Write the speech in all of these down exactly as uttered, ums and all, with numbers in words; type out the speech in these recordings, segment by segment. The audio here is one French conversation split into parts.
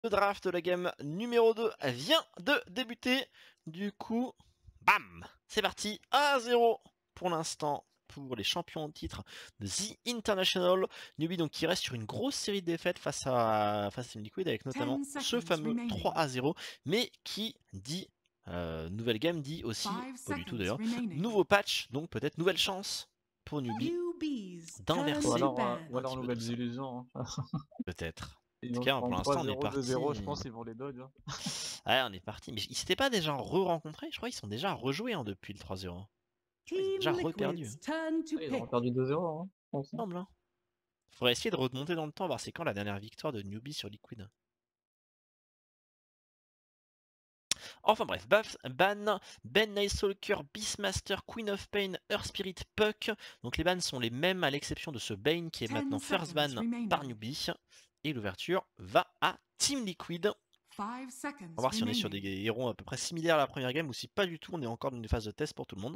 Le draft de la game numéro deux vient de débuter. Du coup, bam, c'est parti. un à zéro pour l'instant pour les champions de titre de The International. Newbie donc qui reste sur une grosse série de défaites face à, face à Team Liquid avec notamment ce fameux trois à zéro. Mais qui dit euh, nouvelle game dit aussi, pas du tout d'ailleurs, nouveau patch, donc peut-être nouvelle chance pour Newbie d'inverser. Ou alors, euh, ou un alors petit peu tout nouvelles ça. illusions. Hein. Peut-être. En Ils tout vont cas, pour prendre l'instant, trois on est zéro, deux parti. zéro, je pense qu'ils vont les dodge. Hein. Ouais, on est parti. Mais ils s'étaient pas déjà re-rencontrés? Je crois qu'ils sont déjà rejoués hein, depuis le trois zéro. Ils ont déjà reperdu. Ouais, ils ont perdu deux zéro, hein, je pense. Hein. Semble, hein. Faudrait essayer de remonter dans le temps, voir c'est quand la dernière victoire de Newbie sur Liquid. Enfin bref, Baf, Ban, Ben Nightstalker, Beastmaster, Queen of Pain, Earth Spirit, Puck. Donc les bans sont les mêmes à l'exception de ce Bane qui est maintenant first ban par Newbie. Et l'ouverture va à Team Liquid. On va voir si on est sur des héros à peu près similaires à la première game ou si pas du tout, on est encore dans une phase de test pour tout le monde.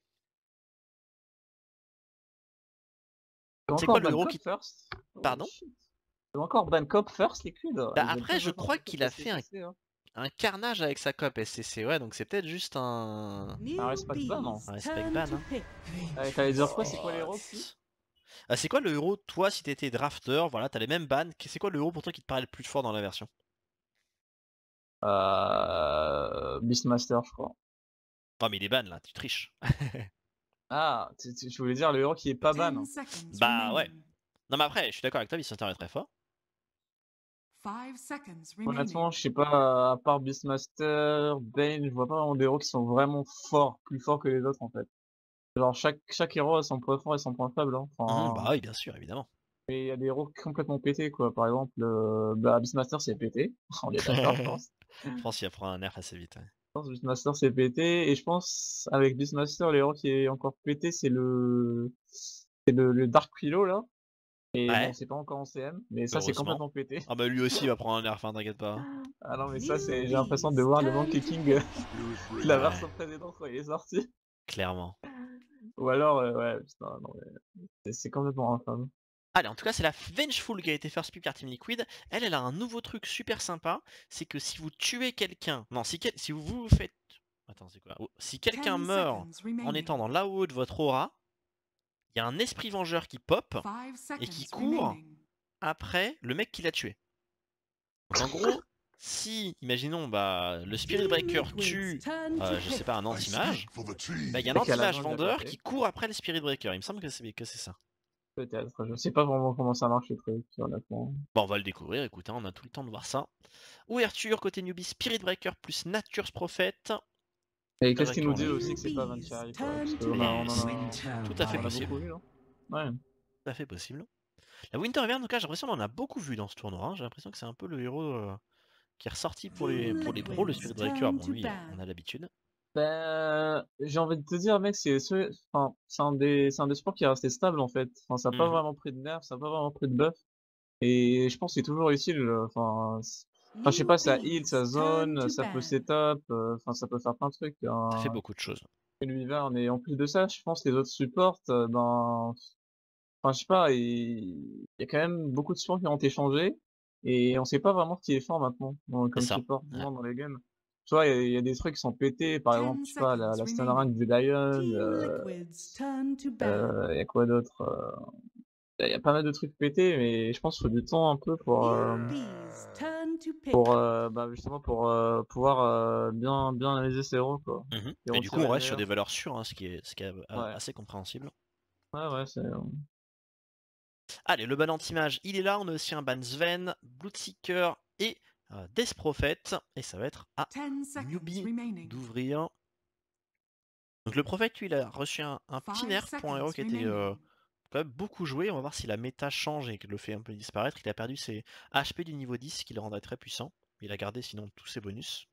C'est quoi le héros qui... First Pardon oh, encore Bancop First Liquid. Bah après je crois qu'il a fait un... Hein. un carnage avec sa cop S C C, ouais donc c'est peut-être juste un... Un respect ban, non Un respect ban, hein. Ouais, t'allais dire quoi, c'est quoi les héros ah, c'est quoi le héros, toi, si t'étais drafter, voilà, t'as les mêmes bans, c'est quoi le héros pour toi qui te paraît le plus fort dans la version? Euh... Beastmaster, je crois. Non mais il est ban là, tu triches. Ah, tu, tu, je voulais dire le héros qui est pas ban. Bah ouais. Non mais après, je suis d'accord avec toi, Beastmaster est très fort. Honnêtement, je sais pas, à part Beastmaster, Bane, je vois pas vraiment des héros qui sont vraiment forts, plus forts que les autres en fait. Genre chaque, chaque héros a son point fort et son point faible. Hein. Enfin, Mmh, bah oui, bien sûr, évidemment. mais il y a des héros complètement pétés quoi. Par exemple, euh, bah, Beastmaster c'est pété, on est d'accord je pense. Je pense qu'il va prendre un nerf assez vite. Ouais. Je pense que Beastmaster c'est pété et je pense avec Beastmaster l'héros qui est encore pété c'est le c'est le, le Dark Pillow là. Et ouais. bon c'est pas encore en C M, mais ça c'est complètement pété. Ah bah lui aussi il va prendre un nerf, hein, t'inquiète pas. Ah non mais ça c'est j'ai l'impression de voir le Monkey King la version précédente quand il est sorti. Clairement. Ou alors euh, ouais putain non mais c'est complètement infâme. Allez, en tout cas, c'est la Vengeful qui a été first pick par Team Liquid. Elle, elle a un nouveau truc super sympa. C'est que si vous tuez quelqu'un... Non, si, quel... si vous vous faites... Attends, c'est quoi oh, si quelqu'un meurt en étant dans là haut de votre aura, il y a un esprit vengeur qui pop et qui court après le mec qui l'a tué. Donc en gros, si, imaginons, bah, le Spirit Breaker tue, euh, je sais pas, un anti-mage, bah, il y a un anti-mage vendeur qui court après le Spirit Breaker. Il me semble que c'est que c'est ça. Peut-être, je sais pas vraiment comment ça marche le truc, honnêtement. Bon, on va le découvrir, écoutez, on a tout le temps de voir ça. Ouverture côté newbie, Spirit Breaker plus Nature's Prophet. Et qu'est-ce qu'il nous dit aussi que c'est pas Vanchari quoi, parce qu'on a, on en a... Tout à fait on possible. Vu, hein. Ouais. Tout à fait possible. La Winter Event, en tout cas, j'ai l'impression qu'on en a beaucoup vu dans ce tournoi. Hein. J'ai l'impression que c'est un peu le héros euh, qui est ressorti pour les, pour les pros, le Spirit Breaker. Bon, lui, on a l'habitude. Ben, j'ai envie de te dire, mec, c'est enfin, un des, c'est un des sports qui est resté stable en fait. Enfin, ça n'a pas Mmh. vraiment pris de nerfs, ça n'a pas vraiment pris de buff. Et je pense que c'est toujours utile. Enfin, enfin, je sais pas, ça heal, ça zone, ça peut setup, enfin, ça peut faire plein de trucs. Hein. Ça fait beaucoup de choses. L'univers, mais en plus de ça, je pense que les autres supports, ben, enfin, je sais pas, il y a quand même beaucoup de supports qui ont été changés. Et on sait pas vraiment ce qui est fort maintenant, comme support, ouais. dans les games. Tu vois, il y, y, a des trucs qui sont pétés, par exemple, je sais pas, la, la stun rank du Lion, il euh, euh, y a quoi d'autre il euh, y a pas mal de trucs pétés, mais je pense qu'il faut du temps un peu pour, euh, pour euh, bah, justement, pour euh, pouvoir euh, bien, bien analyser ses héros, quoi. Mmh. Et, et du coup, on reste sur des valeurs sûres, hein, ce qui est, ce qui est ouais. assez compréhensible. Ouais, ouais, c'est... Allez, le ban anti-mage, il est là. On a aussi un ban Sven, Bloodseeker et euh, Death Prophet. Et ça va être à Newbie d'ouvrir. Donc le Prophète, lui, il a reçu un, un petit nerf pour un héros qui était euh, quand même beaucoup joué. On va voir si la méta change et qu'il le fait un peu disparaître. Il a perdu ses H P du niveau dix, ce qui le rendrait très puissant. Il a gardé sinon tous ses bonus.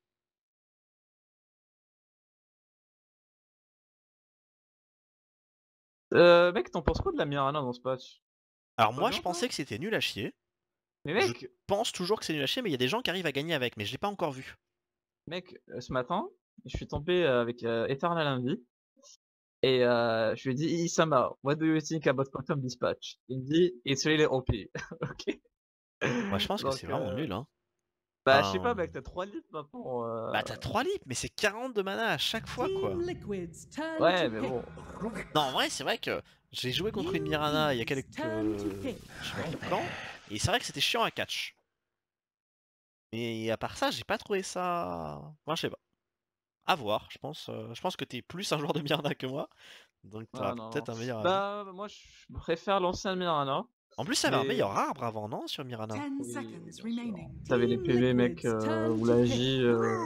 Euh, mec, t'en penses quoi de la Mirana dans ce patch? Alors moi, je pensais que c'était nul à chier. Mais mec, je pense toujours que c'est nul à chier, mais il y a des gens qui arrivent à gagner avec, mais je l'ai pas encore vu. Mec, ce matin, je suis tombé avec euh, Eternal Envy. Et euh, je lui ai dit, Isama, what do you think about Quantum Dispatch? Il me dit, it's really O P. Ok. Moi, je pense Donc, que c'est vraiment euh... nul. Hein. Bah, je sais pas, Enfin, mec, t'as trois litres maintenant. Euh... bah t'as trois litres, mais c'est quarante de mana à chaque fois, quoi. Ouais, mais bon. Non, en vrai, c'est vrai que j'ai joué contre une Mirana il y a quelques... je sais pas trop quand, et c'est vrai que c'était chiant à catch. Mais à part ça, j'ai pas trouvé ça... Moi, je sais pas. À voir, je pense, euh, je pense que t'es plus un joueur de Mirana que moi, donc t'auras Ah, non, non. peut-être un meilleur avis. Bah, moi, je préfère l'ancien Mirana. En plus, ça avait un Mais meilleur arbre avant, non, sur Mirana? oui, oui, bien sûr. T'avais les P V, mec, euh, ou la J, euh,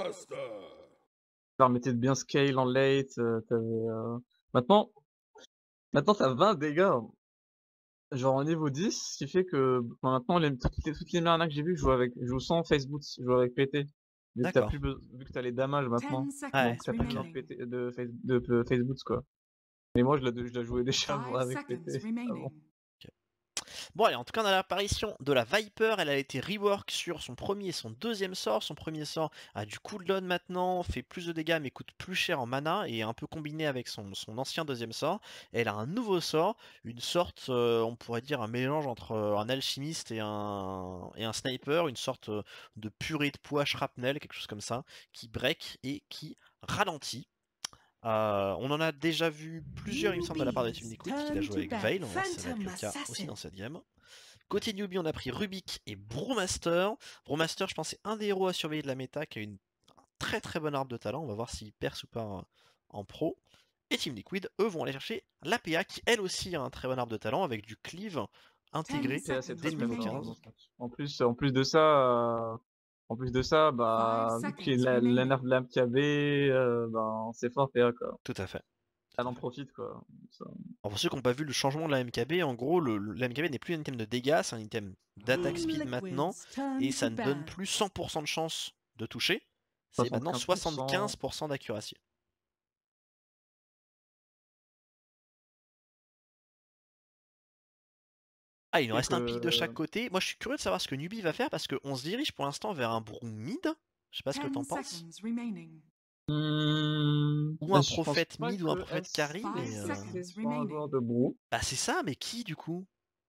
permettait de bien scale en late. Euh, t'avais, euh... Maintenant, maintenant t'as vingt dégâts, genre en niveau dix, ce qui fait que enfin, maintenant, les, toutes, les, toutes les Mirana que j'ai vues, je joue avec, je joue sans face boots, je joue avec P T. Vu que t'as D'accord. plus besoin, vu que t'as les damages maintenant, Ah donc ouais, t'as plus besoin ok. de, P T, de, face, de, de face boots, quoi. Mais moi, je la, je la jouais déjà avec P T avant. Ok. Bon allez, en tout cas on a l'apparition de la Viper, elle a été rework sur son premier et son deuxième sort. Son premier sort a du cooldown maintenant, fait plus de dégâts mais coûte plus cher en mana et est un peu combiné avec son, son ancien deuxième sort. Et elle a un nouveau sort, une sorte, euh, on pourrait dire un mélange entre euh, un alchimiste et un, et un sniper, une sorte euh, de purée de poids shrapnel, quelque chose comme ça, qui break et qui ralentit. Euh, on en a déjà vu plusieurs, il me semble, de la part de Team Liquid, qui l'a joué avec Veil. On va voir si ça va être le cas aussi dans cette game. Côté newbie, on a pris Rubik et Brewmaster. Brewmaster, je pense, c'est un des héros à surveiller de la méta, qui a une très très bonne arbre de talent. On va voir s'il perce ou pas en, en pro. Et Team Liquid, eux, vont aller chercher l'A P A, qui elle aussi a un très bon arbre de talent, avec du cleave intégré C'est assez dès très le très niveau fort, hein, quinze. dans ce match. En plus, en plus de ça, euh, en plus de ça, bah, vu qu'il y a la, la nerf de l'A M K B, euh, ben, c'est fort P A, quoi. Tout à fait. Elle Tout à en fait. profite, quoi. Ça. Alors pour ceux qui n'ont pas vu le changement de la M K B, en gros, le, le- la M K B n'est plus un item de dégâts, c'est un item d'attaque speed maintenant, et ça ne donne plus cent pour cent de chance de toucher, c'est maintenant soixante-quinze pour cent. soixante-quinze pour cent d'accuracy. Ah, il nous Et reste un pic de chaque que... côté. Moi, je suis curieux de savoir ce que Newbie va faire, parce qu'on se dirige pour l'instant vers un Broom mid, je sais pas ce que t'en penses, Hmm, ou mais un je pense prophète pas mid ou un que prophète S carry, mais... euh, c'est sur un joueur de Brou. Bah c'est ça, mais qui du coup?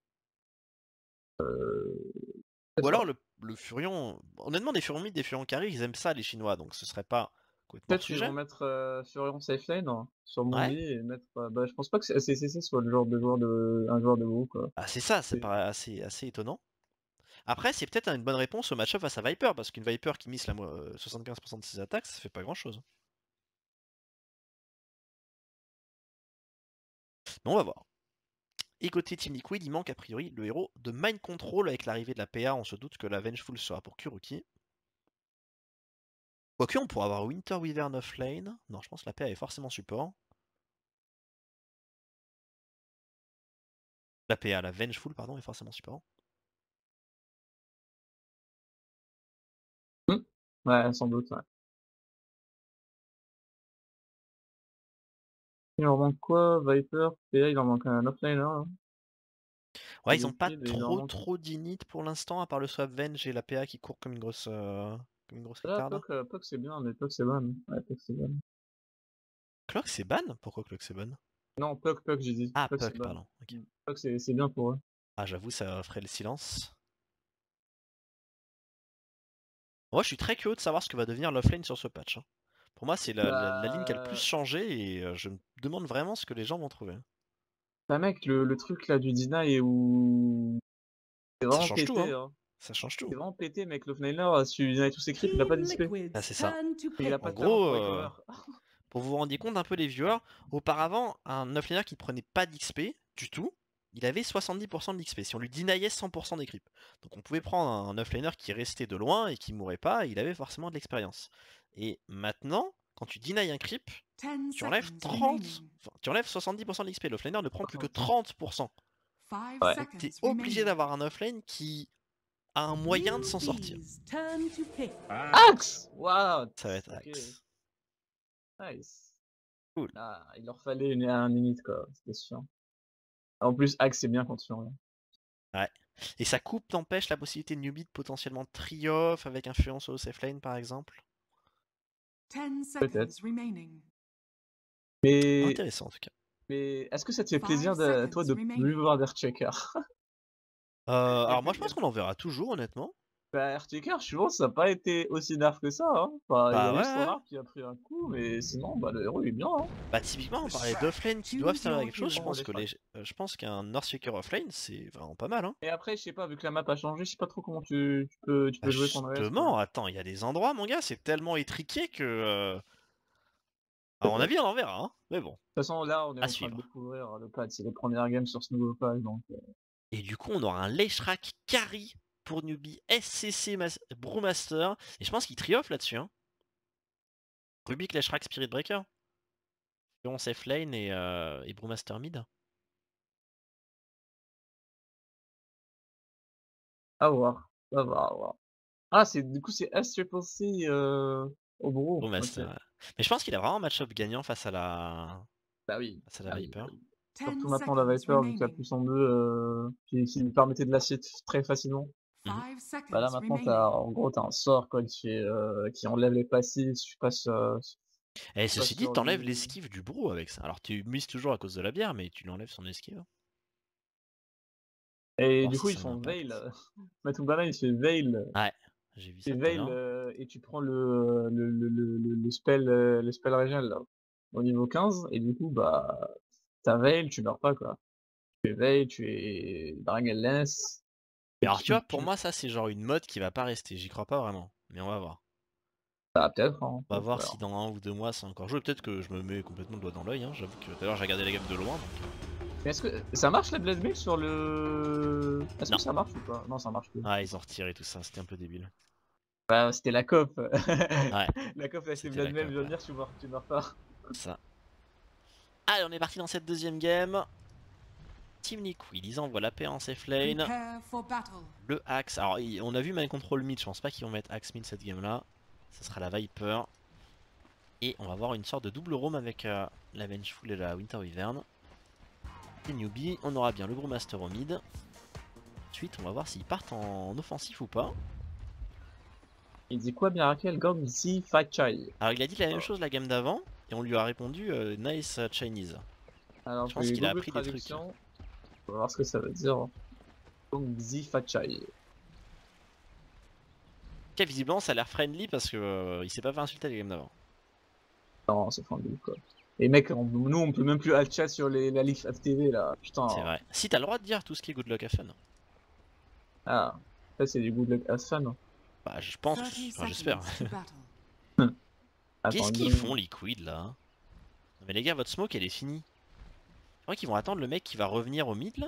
Euh... Ou Peut-être alors pas. le, le Furion... Honnêtement, des Furions mid, des Furions carry, ils aiment ça les Chinois, donc ce serait pas complètement hors Peut-être qu'ils sujet. vont mettre euh, Furion safe lane, hein, sur mon Ouais. lit et mettre. Euh, bah, je pense pas que S C C soit le genre de joueur de un joueur de Brou, quoi. Ah c'est ça, ça C'est- paraît assez, assez étonnant. Après, c'est peut-être une bonne réponse au match-up face à Viper, parce qu'une Viper qui miss la mo- euh, soixante-quinze pour cent de ses attaques, ça fait pas grand-chose. Mais on va voir. Et côté Team Liquid, il manque a priori le héros de Mind Control. Avec l'arrivée de la P A, on se doute que la Vengeful sera pour Kuruki. Quoique, on pourra avoir Winter Wyvern offlane. Non, je pense que la P A est forcément support. La P A, la Vengeful, pardon, est forcément support. Hmm. Ouais, sans doute, ouais. Il en manque quoi? Viper, P A, il en manque un offlaner, là. Ouais, ils ont pas Liquid, il en trop manque. trop d'init pour l'instant, à part le Swap Venge et la P A qui court comme une grosse, euh, comme une grosse Là, ricarde. Puck, euh, Puck c'est bien, mais Puck c'est ban. Ouais, Puck c'est ban. Clock c'est ban? Pourquoi Clock c'est ban? Non, Puck, Puck, j'ai dit. Ah, Puck c'est Puck, ban. pardon. Ok. Hmm. Puck c'est c'est bien pour eux. Ah, j'avoue, ça ferait le silence. Moi, je suis très curieux de savoir ce que va devenir l'offlane sur ce patch, hein. Pour moi, c'est la, la- la ligne qui a le plus Bah. changé et euh, je me demande vraiment ce que les gens vont trouver. Bah, mec, le, le truc là du deny où. C'est Ça vraiment change tout, pété, hein. hein. Ça change tout. C'est vraiment pété, mec. L'offlaner a su deny tous ses creeps, il a pas d'X P. Ah, c'est ça. Et il a En pas de talent gros, pour euh, recover. pour vous vous rendiez compte un peu les viewers, auparavant, un offlaner qui prenait pas d'X P du tout, il avait soixante-dix pour cent de l'X P, si on lui deniait cent pour cent des creeps. Donc on pouvait prendre un offlaner qui restait de loin et qui mourait pas, et il avait forcément de l'expérience. Et maintenant, quand tu denies un creep, tu enlèves trente, enfin, tu enlèves soixante-dix pour cent de l'X P, l'offlaner ne prend plus que soixante. trente pour cent. Ouais. Donc t'es obligé d'avoir un offlane qui a un moyen de s'en sortir. Axe! Waouh! Ça va être Ok. Axe. Nice. Cool. Ah, il leur fallait une, un init, quoi. C'était sûr. En plus, Axe, c'est bien quand tu en. Ouais. Et sa coupe t'empêche la possibilité de newbie de potentiellement tri-off avec influence au safe lane par exemple. Peut-être. Mais, Intéressant en tout cas. mais est-ce que ça te fait plaisir, de, toi, de plus voir des checkers? Euh, alors moi je pense qu'on en verra toujours honnêtement. Bah, R T K, je pense ça a pas été aussi nerf que ça, hein. Enfin, il y Bah a ouais, juste son ouais. arc qui a pris un coup, mais sinon, bah, le héros il est bien, hein. Bah typiquement on parlait d'offlane qui doivent servir à quelque chose, je Oh, pense les que frags. les... euh, je pense qu'un Earthshaker offlane c'est vraiment pas mal hein. Et après, je sais pas, vu que la map a changé, je sais pas trop comment tu, tu peux, tu Bah peux jouer ton A S, quoi. justement, attends, il y a des endroits mon gars, c'est tellement étriqué que... euh, À mon avis on en verra hein, mais bon, De toute façon, là, on est à en train de suivre. découvrir le pad, c'est les premières games sur ce nouveau pad, donc... euh, Et du coup on aura un Leshrac carry pour newbie S C C Mas... Brewmaster, et je pense qu'il triomphe là-dessus hein. Rubik, Leshrac, Spirit Breaker. On safe lane et, euh, et Brewmaster mid. À voir, à voir, à voir. Ah, c'est du coup, c'est S Triple C euh, au Bro, ok. Brewmaster, ouais. Mais je pense qu'il a vraiment un match-up gagnant face à la... Bah oui, face à la bah oui, bah Viper. oui. Surtout maintenant la Viper, vu qu'elle a plus en deux, euh, qui, qui lui permettait de l'assied très facilement. Mhm. Bah là maintenant, t'as, en gros, t'as un sort quoi, qui, fait, euh, qui enlève les passifs, tu passes, euh, Et tu passes ceci dit, sur t'enlèves du... l'esquive du Brew avec ça. Alors tu mises toujours à cause de la bière, mais tu l'enlèves son esquive. Et Voir du si coup, ils ça a un font Veil. impact. Matubana, il fait Veil. Ouais, j'ai vu Et ça tout à Veil, l'heure. euh, et tu prends le, le, le, le, le, le spell, euh, le spell régional, là, au niveau quinze, et du coup, bah, t'as Veil, tu meurs pas, quoi. Tu es Veil, tu es Dragonless, Mais et alors tu tu, vois, pour tu... moi ça c'est genre une mode qui va pas rester. J'y crois pas vraiment. Mais on va voir. Bah, peut-être, hein, On va peut-être, voir ouais. si dans un ou deux mois c'est encore joué. Peut-être que je me mets complètement le doigt dans l'œil. Hein. J'avoue que tout à l'heure j'ai regardé la gamme de loin. Donc... Mais est-ce que ça marche la Blade Mail sur le... Est-ce que Non. ça marche ou pas? Non, ça marche plus. Ah, ils ont retiré tout ça. C'était un peu débile. Bah, c'était la C O P. Ouais, La C O P, là, c'est c'était Blade la Mail, coop. je veux Ouais. dire, tu meurs, tu meurs pas. Ça. Allez, on est parti dans cette deuxième game. Team Liquid, ils envoient la paix en safe lane. Le Axe. Alors, on a vu Mind Control mid. Je pense pas qu'ils vont mettre Axe mid cette game là. Ça sera la Viper. Et on va voir une sorte de double roam avec euh, la Vengeful et la Winter Wyvern. Et newbie, on aura bien le Brewmaster au mid. Ensuite, on va voir s'ils partent en offensif ou pas. Il dit quoi, Miracle Gong Zi Fachai? Alors, il a dit la même chose la game d'avant. Et on lui a répondu euh, Nice Chinese. Alors, Je je pense vais qu'il a Google appris des trucs. Traduction. On va voir ce que ça veut dire. Gong Zi Fachai. Ok, visiblement, ça a l'air friendly parce que euh, il s'est pas fait insulter la game d'avant. Non, c'est friendly, quoi. Et mec, on- nous, on peut même plus alt chat sur les, la Ligue F T V, là. Putain. C'est vrai. Si t'as le droit de dire tout ce qui est good luck à fun. Ah, ça, c'est du good luck as fun. Bah, je pense, enfin, j'espère. Attends, Qu'est-ce qu'ils Gong- font, Liquid là? Non, mais les gars, votre smoke elle est finie. Je crois qu'ils vont attendre le mec qui va revenir au mid là.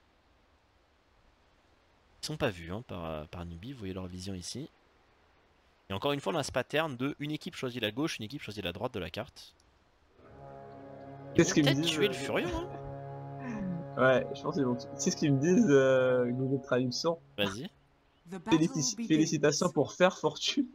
Ils sont pas vus hein, par, euh, par newbie, vous voyez leur vision ici. Et encore une fois, on a ce pattern de une équipe choisit la gauche, une équipe choisit la droite de la carte. Ils Qu'est-ce vont qu'ils me peut-être disent tuer euh, le Furieux, hein. Ouais, je pense qu'ils vont. Tu sais ce qu'ils me disent, euh, Google Traduction? Vas-y. Félici- Félicitations pour faire fortune.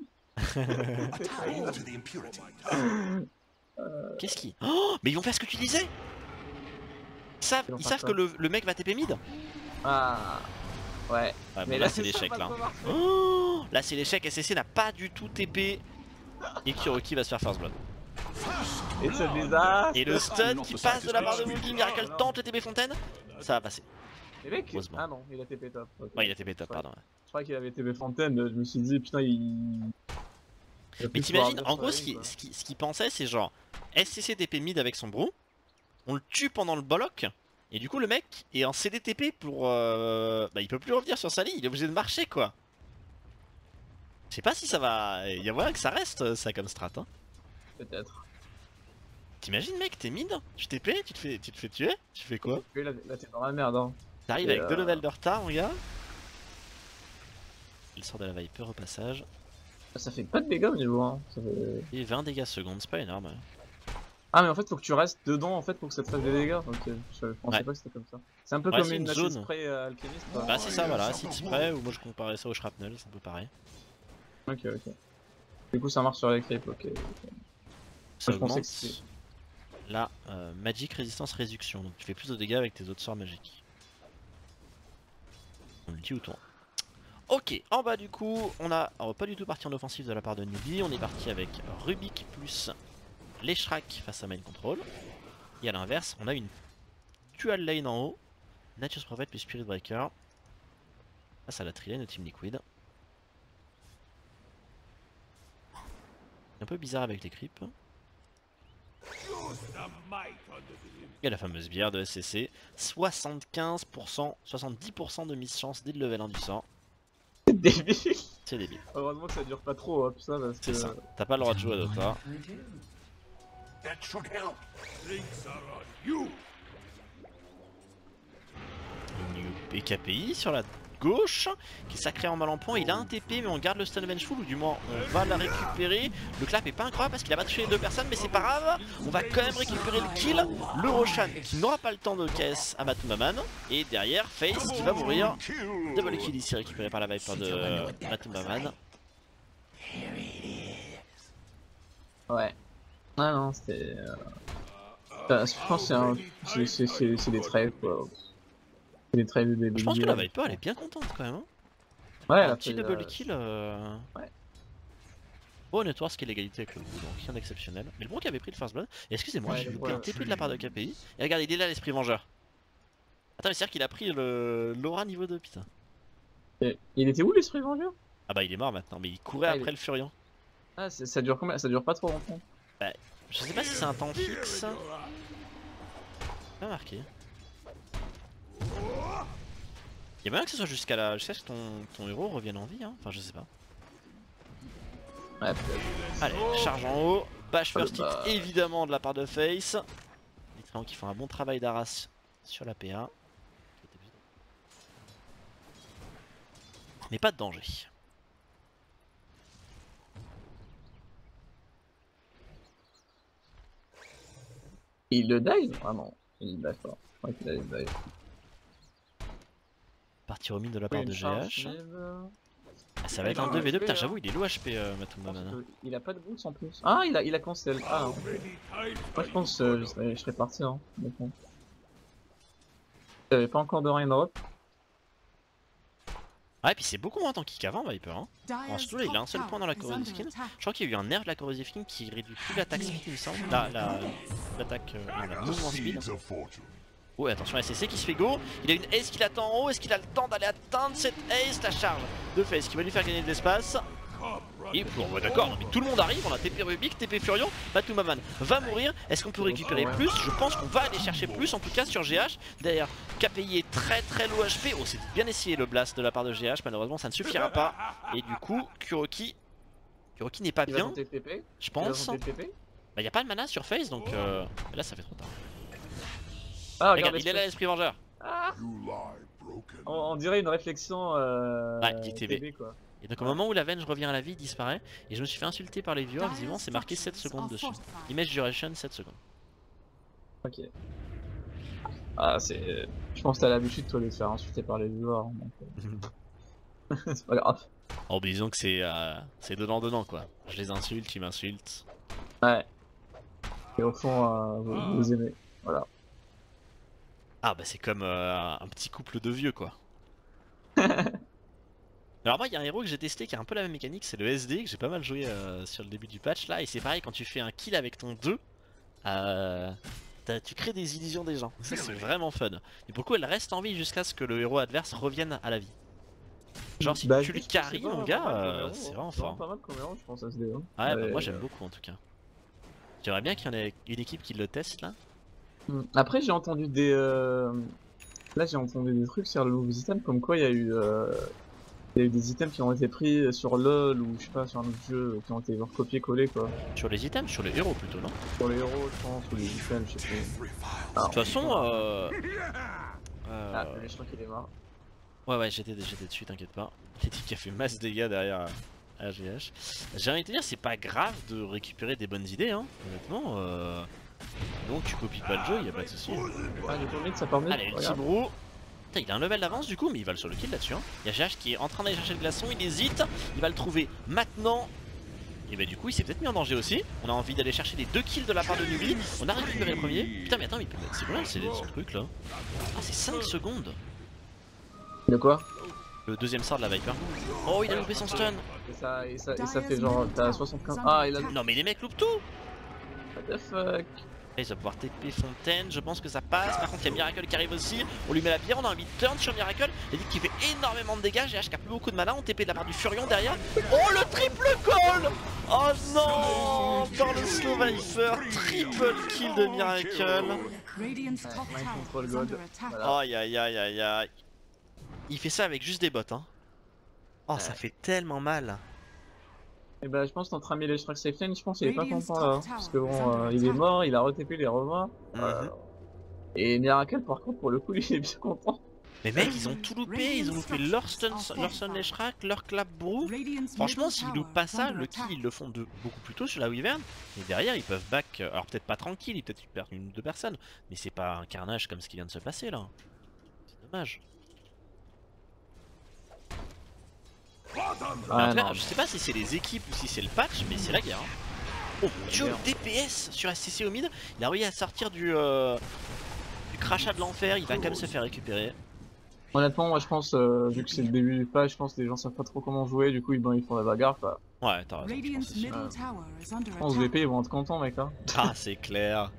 Qu'est-ce qui... Oh, mais ils vont faire ce que tu disais. Ils savent, Ils vont ils faire savent quoi? que le, le mec va T P mid. Ah, ouais. Ouais, bon, Mais là, là, c'est ça l'échec va là. pas marcher. Oh, là c'est l'échec, S C C n'a pas du tout T P. Et Kuroki va se faire first blood. Et ce désastre. Et le stun qui passe de la part de Moody, Miracle non. tente le T P Fontaine. Ça va passer. Les mecs. Heureusement. Ah non, il a T P top. Ok. Ouais, il a T P top, Je crois- pardon. Ouais. Je crois qu'il avait T P Fontaine, je me suis dit, putain, il. il va Mais plus pouvoir t'imagines, venir en sur gros, la ce ligne, qu'il quoi. ce qui, ce qui pensait, c'est genre S C C T P mid avec son brew, on le tue pendant le bollock, et du coup, le mec est en C D T P pour. Euh... Bah, il peut plus revenir sur sa ligne, il est obligé de marcher quoi. Je sais pas si ça va. Il y a moyen que ça reste ça comme strat. Hein. Peut-être. T'imagines, mec, t'es mid, tu T P, tu te fais, tu te fais tuer, tu fais quoi? Et là, là t'es dans la merde, hein. T'arrives Et avec deux euh, levels de retard, mon gars. Il sort de la Viper au passage. Ça fait pas de dégâts au niveau un. Ça fait... Et vingt dégâts secondes, c'est pas énorme. Hein. Ah, mais en fait, faut que tu restes dedans en fait pour que ça te fasse des dégâts. Ok, je pensais Ouais. pas que c'était comme ça. C'est un peu Ouais, comme c'est une une acid zone. spray euh, alchimiste. Quoi. Bah, c'est ça, voilà, acid spray, ou moi je comparais ça au shrapnel, c'est un peu pareil. Ok, ok. Du coup, ça marche sur les creeps, ok. Ça je pensais augmente que c'était. la euh, Magic Résistance Réduction, donc tu fais plus de dégâts avec tes autres sorts magiques. On le dit ou toi. Ok, en bas du coup, on a on va pas du tout parti en offensive de la part de Newbie, on est parti avec Rubik plus Leshrac face à Main Control. Et à l'inverse, on a une dual lane en haut, Nature's Prophet plus Spirit Breaker face à la trilane de Team Liquid. peu bizarre avec les creeps. Et la fameuse bière de S C C, soixante-quinze pour cent, soixante-dix pour cent de miss chance dès le level un du sort. C'est débile. C'est débile. Heureusement que ça dure pas trop, hop, ça, parce que... C'est ça. T'as pas le droit de jouer à Dota. Et K P I sur la gauche, qui est sacré en mal en point. Il a un T P, mais on garde le stun vengeful, ou du moins on va la récupérer. Le clap est pas incroyable parce qu'il a pas touché les deux personnes, mais c'est pas grave. On va quand même récupérer le kill. Le Roshan qui n'aura pas le temps de K S à Matumaman. Et derrière, Face qui va mourir. Double kill ici récupéré par la Viper de Matumaman. Ouais. Ah non, c'était... Euh... Je pense que c'est des traits, quoi. C'est des traits des Je pense que la Viper elle est bien contente quand même. Hein. Ouais, un petit double kill. Euh... Ouais. Bon, honnêtement, ce qui est l'égalité avec le Blue, donc rien d'exceptionnel. Mais le Brook avait pris le first blood. Et excusez-moi, ouais, j'ai loupé ouais, un T P de la part de K P I. Et regardez, il est là l'esprit vengeur. Attends, mais c'est-à-dire qu'il a pris le l'aura niveau deux, putain. Et il était où l'esprit vengeur? Ah bah il est mort maintenant, mais il courait ah, après est... le Furion. Ah, ça dure combien? Ça dure pas trop longtemps. Bah, je sais pas si c'est un temps fixe. Pas marqué. Y'a moyen que ce soit jusqu'à la... jusqu'à ce que ton... ton héros revienne en vie, hein. Enfin, je sais pas. Ouais, allez, charge en haut. Bash first hit, bah... évidemment, de la part de Face. Les Tréants qui font un bon travail d'arras sur la P A. Mais pas de danger. Il le dive? Ah non, il dive pas. Je crois qu'il a le dive. Partie remise de la part oui, de G H. Ah, ça va être un deux v deux, putain j'avoue il est low H P euh, Matumaman. Il a pas de boost en plus. Ah il a, il a cancel. Ah non. Moi je pense euh, je, serais, je serais parti hein. J'avais pas encore de rain drop. Ah et puis c'est beaucoup moins tanky qu'avant Viper hein. En solo il a un seul point dans la corrosive skin. Je crois qu'il y a eu un nerf de la corrosive skin qui réduit plus l'attaque speed il me semble. La, la, l'attaque, euh, non, la mouvement speed. Ouais attention S C C qui se fait go. Il a une ace qui l'attend en haut. Est-ce qu'il a le temps d'aller atteindre cette ace? La charge de Face qui va lui faire gagner de l'espace. Et bon bah d'accord, mais tout le monde arrive, on a T P Rubik, T P Furion, Matumaman va mourir. Est-ce qu'on peut récupérer plus? Je pense qu'on va aller chercher plus en tout cas sur G H. D'ailleurs K P I est très très low H P. Oh c'est bien essayé le blast de la part de G H, malheureusement ça ne suffira pas. Et du coup Kuroki Kuroki n'est pas il bien, je pense. Bah il n'y a pas de mana sur Face donc euh... là ça fait trop tard. Ah, regarde, regarde il est là l'esprit vengeur. Ah on, on dirait une réflexion euh... ouais, du T V quoi. Et donc au moment où la Venge revient à la vie, il disparaît. Et je me suis fait insulter par les viewers, visiblement c'est marqué sept secondes dessus. Image duration sept secondes. Ok. Ah c'est... Je pense que t'as l'habitude toi de te faire insulter par les viewers. Donc... c'est pas grave. Oh bah disons que c'est euh, c'est donnant donnant quoi. Je les insulte, ils m'insultent. Ouais. Et au fond euh, vous, vous aimez. Voilà. Ah bah c'est comme euh, un petit couple de vieux quoi. Alors moi il y a un héros que j'ai testé qui a un peu la même mécanique, c'est le S D que j'ai pas mal joué euh, sur le début du patch là. Et c'est pareil quand tu fais un kill avec ton deux, euh, tu crées des illusions des gens. Ça c'est vraiment fun. Et pour le coup elle reste en vie jusqu'à ce que le héros adverse revienne à la vie. Genre si bah, tu lui carry mon gars, euh, c'est vraiment fort. Pas mal comme héros je pense S D. Hein. Ouais, ouais bah, moi j'aime beaucoup en tout cas. J'aimerais bien qu'il y en ait une équipe qui le teste là. Après j'ai entendu des... Euh... Là j'ai entendu des trucs sur le nouveau système comme quoi il y a eu... Euh... Il y a eu des items qui ont été pris sur LoL ou je sais pas sur un autre jeu qui ont été copier-coller quoi. Sur les items, sur les héros plutôt non? Sur les héros je pense ou les items je sais plus. De toute façon euh... euh... Ah je crois qu'il est mort. Ouais ouais j'étais dessus t'inquiète pas. Il qui a fait masse de dégâts derrière à G H. J'ai envie de te dire c'est pas grave de récupérer des bonnes idées hein honnêtement. Euh... Donc tu copies pas le jeu, y a pas de soucis. Ah, il ça part allez, le petit brou. Putain, il a un level d'avance du coup, mais il va le solo kill là-dessus. Hein. Il y a G H qui est en train d'aller chercher le glaçon, il hésite, il va le trouver maintenant. Et bah, du coup, il s'est peut-être mis en danger aussi. On a envie d'aller chercher les deux kills de la part de Nubie. On a récupéré le premier. Putain, mais attends, mais c'est quoi c'est ce truc là? Ah, c'est cinq secondes. De quoi? Le deuxième sort de la Viper. Oh, il a loupé son stun. Et ça, et ça, et ça fait genre, t'as soixante-quinze. Ah, il a. Non, mais les mecs loupent tout. What the fuck? Il va pouvoir T P Fontaine, je pense que ça passe. Par contre il y a Miracle qui arrive aussi. On lui met la bière, on a un mid turn sur Miracle. Il dit qu'il fait énormément de dégâts. G H qui a plus beaucoup de mana. On T P de la part du Furion derrière. Oh le triple call. Oh non. par le slow Viper, triple kill de Miracle. Ouais, mind control god. Voilà. Aïe aïe aïe aïe aïe. Il fait ça avec juste des bots hein. Oh ouais. Ça fait tellement mal. Et bah je pense qu'entre ami les Shrek Safe je pense qu'il est pas content là. Parce que bon, euh, il est mort, il a re-T P, il est remort. Mm -hmm. euh, et Miracle par contre pour le coup il est bien content. Mais mec ils ont tout loupé, ils ont loupé leur stun, leur stun les Shrek, leur clap brew. Franchement s'ils loupent pas ça, le kill ils le font de beaucoup plus tôt sur la Wyvern. Et derrière ils peuvent back, alors peut-être pas tranquille, ils peut-être perdent une ou deux personnes. Mais c'est pas un carnage comme ce qui vient de se passer là. C'est dommage. Ah, après, non. Je sais pas si c'est les équipes ou si c'est le patch, mais c'est la guerre. Hein. Oh mon dieu, D P S sur S T C au mid. Il a réussi à sortir du, euh, du crachat de l'enfer, il va quand même se faire récupérer. Honnêtement, moi je pense, euh, vu que c'est le début du patch, je pense que les gens savent pas trop comment jouer, du coup ils, bon, ils font la bagarre quoi. Ouais, t'as raison. Je pense, euh, je pense V P ils vont être contents mec. Hein. Ah, c'est clair.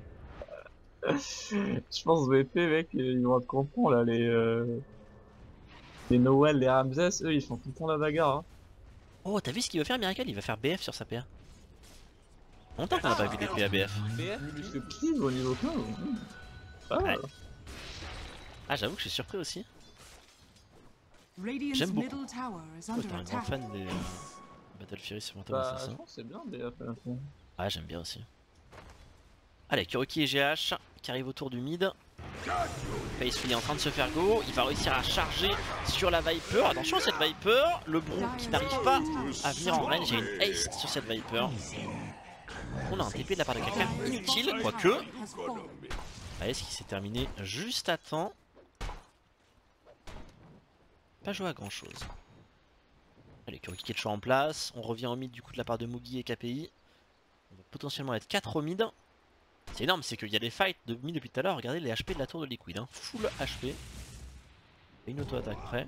Je pense V P mec, ils vont être contents là, les. Euh... Les Noël, les Ramses, eux ils font tout le temps la bagarre. Hein. Oh, t'as vu ce qu'il veut faire Miracle? Il va faire B F sur sa P A. Longtemps qu'on a pas vu des P A B F. B F plus que Cleave au niveau quinze. Ah, ouais. Ah j'avoue que je suis surpris aussi. J'aime beaucoup. Oh, t'es un grand fan des euh, Battle Fury sur mon tableau, bah, c'est ça? Je pense c'est bien B F à la fin. Ah j'aime bien aussi. Allez, Kuroki et G H qui arrivent autour du mid. Faceful est en train de se faire go, il va réussir à charger sur la Viper. Attention à cette Viper, le Brew qui n'arrive pas à venir en range, j'ai une haste sur cette Viper. On a un T P de la part de quelqu'un inutile, quoique. Allez, ce qui s'est terminé juste à temps. Pas joué à grand chose. Allez, Kuroki qui est toujours en place, on revient au mid du coup de la part de Mugi et K P I. On va potentiellement être quatre au mid. C'est énorme, c'est qu'il y a des fights de mid depuis tout à l'heure. Regardez les H P de la tour de Liquid, hein. Full H P. Et une auto-attaque près.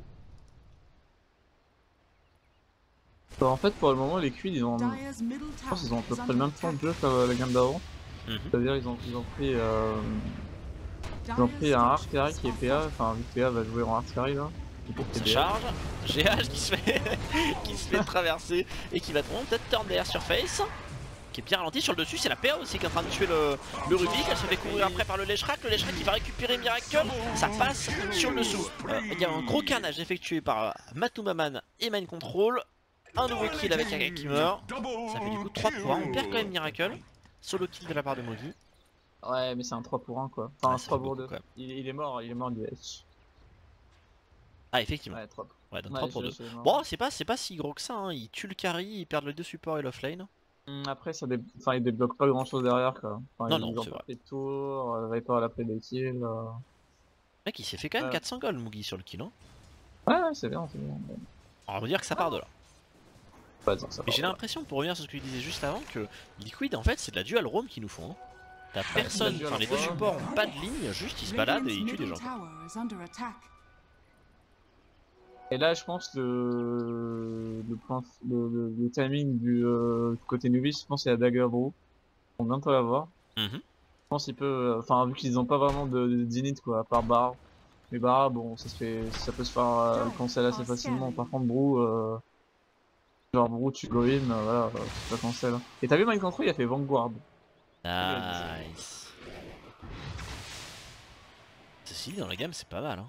Bah, en fait, pour le moment, les Liquid ils ont. Je pense qu'ils ont à peu près le même temps de jeu que la game d'avant. Mm -hmm. C'est-à-dire, ils ont, ils ont pris. Euh... Ils ont pris un Artillery qui est P A. Enfin, vu que P A va jouer en Artillery là. Ça charge. G H qui se fait, qui se fait traverser et qui va tomber peut-être turn derrière surface. Qui est bien ralenti sur le dessus, c'est la P A aussi qui est en train de tuer le, le Rubik. Elle se fait couvrir après par le Leshrak. Le Leshrak qui va récupérer Miracle. Ça passe sur le dessous. Euh, il y a un gros carnage effectué par Matumaman et Mind Control. Un nouveau kill avec Aga qui meurt. Ça fait du coup trois pour un. On perd quand même Miracle. Solo kill de la part de Mogi. Ouais, mais c'est un trois pour un quoi. Enfin, ouais, un trois pour deux. Il, il est mort, il est mort du H. Ah, effectivement. Ouais, trois. Ouais, donc trois pour deux. Bon, c'est pas, pas si gros que ça. Hein. Ils tuent le carry, ils perdent les deux supports et l'offlane. Après, ça dé... enfin, il débloque pas grand chose derrière quoi. Enfin, non, non, c'est vrai. Fait tour, euh, Viper a pris des kills. Euh... Mec, il s'est fait quand même euh... quatre cents gold, Mugi, sur le kill. Hein. Ouais, ouais, c'est bien, c'est bien. On va dire que ça part de là. Ouais, non, ça Et j'ai l'impression, pour revenir sur ce que je disais juste avant, que Liquid en fait, c'est de la dual roam qu'ils nous font. Hein. T'as personne, enfin, les deux supports ont pas de ligne, juste ils se baladent et ils tuent des gens. Et là, je pense le le, point... le, le, le timing du euh, côté Nubis, je pense c'est la Dagger Brew. On vient bientôt la voir. Mm-hmm. Je pense qu'il peut, enfin vu qu'ils ont pas vraiment de, de d'init quoi, à part Bar. Mais Bar, bon, ça se fait, ça peut se faire euh, cancel assez facilement. Par contre, Brew, euh, genre Brew, tu go in, euh, voilà, euh, c'est pas cancel. Et t'as vu Mind Control, il a fait Vanguard. Nice. Ceci dans la gamme, c'est pas mal. Hein.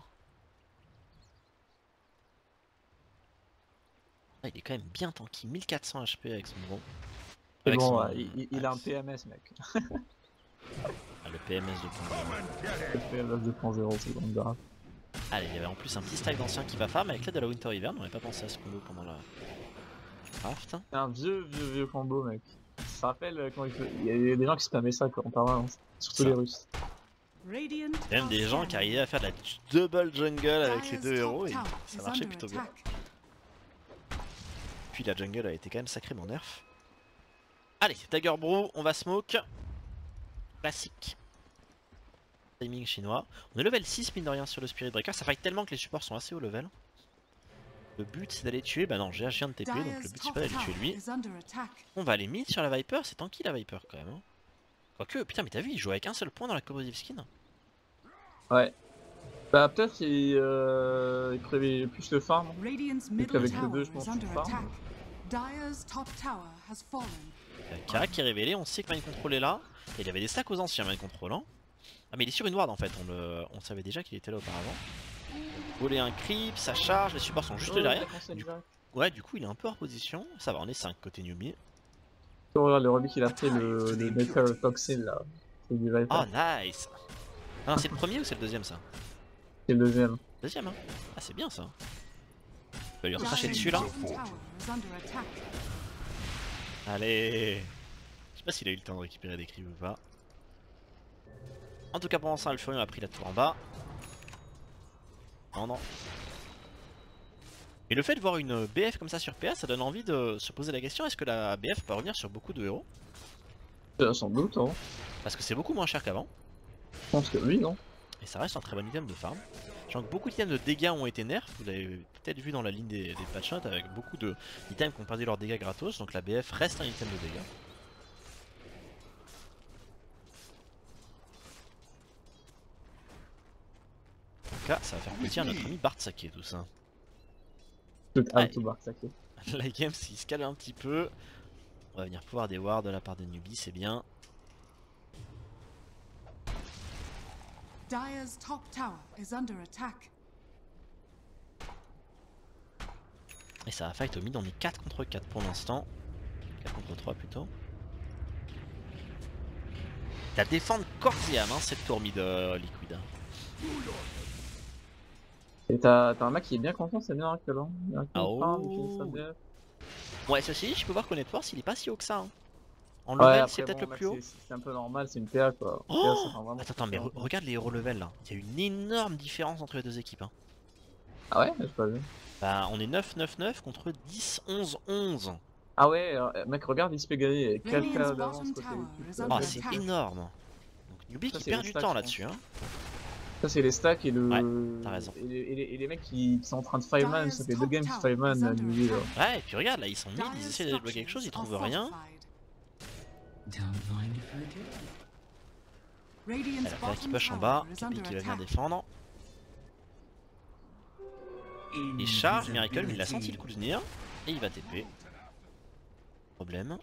Ah, il est quand même bien tanky, mille quatre cents H P avec son gros. Avec bon, son... ouais, il, il a un P M S mec. Ah, le P M S deux point zéro. Le P M S deux point zéro, c'est bon grave. Allez, il y avait en plus un petit stack d'anciens qui va farm avec l'aide de la Winter Ivern, on n'avait pas pensé à ce combo pendant la craft. C'est un vieux, vieux, vieux combo mec. Ça rappelle quand il, fait... il y a des gens qui spammaient ça quoi, en permanence, surtout ça. Les Russes. Il y a même des gens qui arrivaient à faire de la double jungle avec les deux héros et ça marchait plutôt bien. Puis la jungle a été quand même sacrément nerf. Allez, Dagger Brew, on va smoke. Classique. Timing chinois. On est level six mine de rien sur le Spirit Breaker. Ça fight tellement que les supports sont assez haut level. Le but c'est d'aller tuer, bah non, G H vient de T P donc le but c'est pas d'aller tuer lui. On va aller mid sur la Viper, c'est tanky la Viper quand même. Hein. Quoique, putain mais t'as vu, il joue avec un seul point dans la corrosive skin. Ouais. Bah peut-être qu'il euh, il prévait plus le farm. Et qu'avec les deux je pense que farm. K qui est révélé, on sait que Mind Control est là. Et il avait des stacks aux anciens Mind Control. Hein. Ah mais il est sur une ward en fait, on, le... on savait déjà qu'il était là auparavant. Voler un creep, ça charge, les supports sont juste Oh, derrière. Du... Ouais, du coup il est un peu hors position. Ça va, on est cinq côté newbie. Oh, regarde le Ruby qu'il a fait, le, le Metal Toxin là. C'est du Viper. Oh nice. Ah, c'est le premier ou c'est le deuxième ça? C'est le deuxième. Deuxième hein. Ah c'est bien ça. On va lui recracher dessus là. Allez. Je sais pas s'il a eu le temps de récupérer des cris ou pas. En tout cas pendant ça, le Furion a pris la tour en bas. Non non. Et le fait de voir une B F comme ça sur P A, ça donne envie de se poser la question, est-ce que la B F peut revenir sur beaucoup de héros? Euh, sans doute, hein. Parce que c'est beaucoup moins cher qu'avant. Je pense que oui, non. Et ça reste un très bon item de farm. Je crois que beaucoup d'items de dégâts ont été nerfs, vous l'avez peut-être vu dans la ligne des, des patch notes avec beaucoup d'items qui ont perdu leurs dégâts gratos, donc la B F reste un item de dégâts. Donc là, ça va faire plaisir à notre ami Bartsake tout ça. Tout Ouais. tout Bartsake. La game s'il se calme un petit peu. On va venir pouvoir des wards de la part des newbies, c'est bien. Dire's top tower is under attack. Et ça va fight au mid, on est quatre contre quatre pour l'instant. quatre contre trois plutôt. La défendre corps et âme hein, cette tour mid euh, liquide. Et t'as un mec qui est bien content, c'est bien que là. Ah oh. Ouais, ceci, je peux voir connaître voir s'il est pas si haut que ça. Hein. En level, ouais, c'est peut-être bon, le plus haut. C'est un peu normal, c'est une P A quoi. Oh P A, attends, attends, mais re regarde les héros level là. Il y a une énorme différence entre les deux équipes. Hein. Ah ouais, j'ai pas vu. Bah, on est neuf neuf neuf contre dix onze onze. Ah ouais, euh, mec, regarde, il se fait gagner quelqu'un d'avance côté. Ah, c'est énorme. Donc, Newbie qui perd du temps là-dessus. Hein. Ça, c'est les stacks et le. Ouais, t'as raison. Et les, et, les, et les mecs qui, qui sont en train de five man, ça fait deux games qui five man à Newbie là. Ouais, et puis regarde, là, ils sont mid, ils essaient de débloquer quelque chose, ils trouvent rien. Elle a fait qui push en bas, Capi qui va venir défendre. Il charge, Miracle, mais il a senti le coup de venir. Et il va T P. Problème.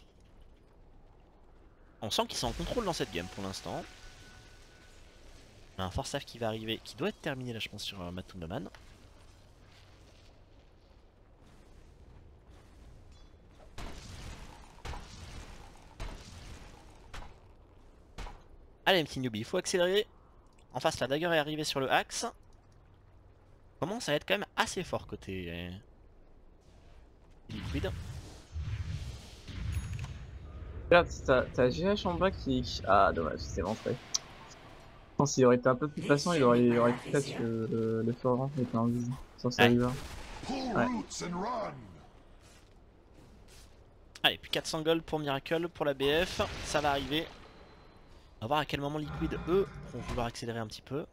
On sent qu'ils sont en contrôle dans cette game pour l'instant. On a un Force Staff qui va arriver, qui doit être terminé là je pense sur euh, Matundaman. Allez petit newbie, il faut accélérer. En face la dagger est arrivée sur le axe. Commence à être quand même assez fort côté euh... liquide. Regarde, t'as G H en bas qui... Ah dommage, c'est rentré. Je pense qu'il aurait été un peu plus patient, il aurait, il aurait peut-être que euh, le Florent était en vie sur sa river. Ouais. Allez, plus quatre cents gold pour Miracle, pour la B F, ça va arriver. On va voir à quel moment Liquid, eux, vont vouloir accélérer un petit peu.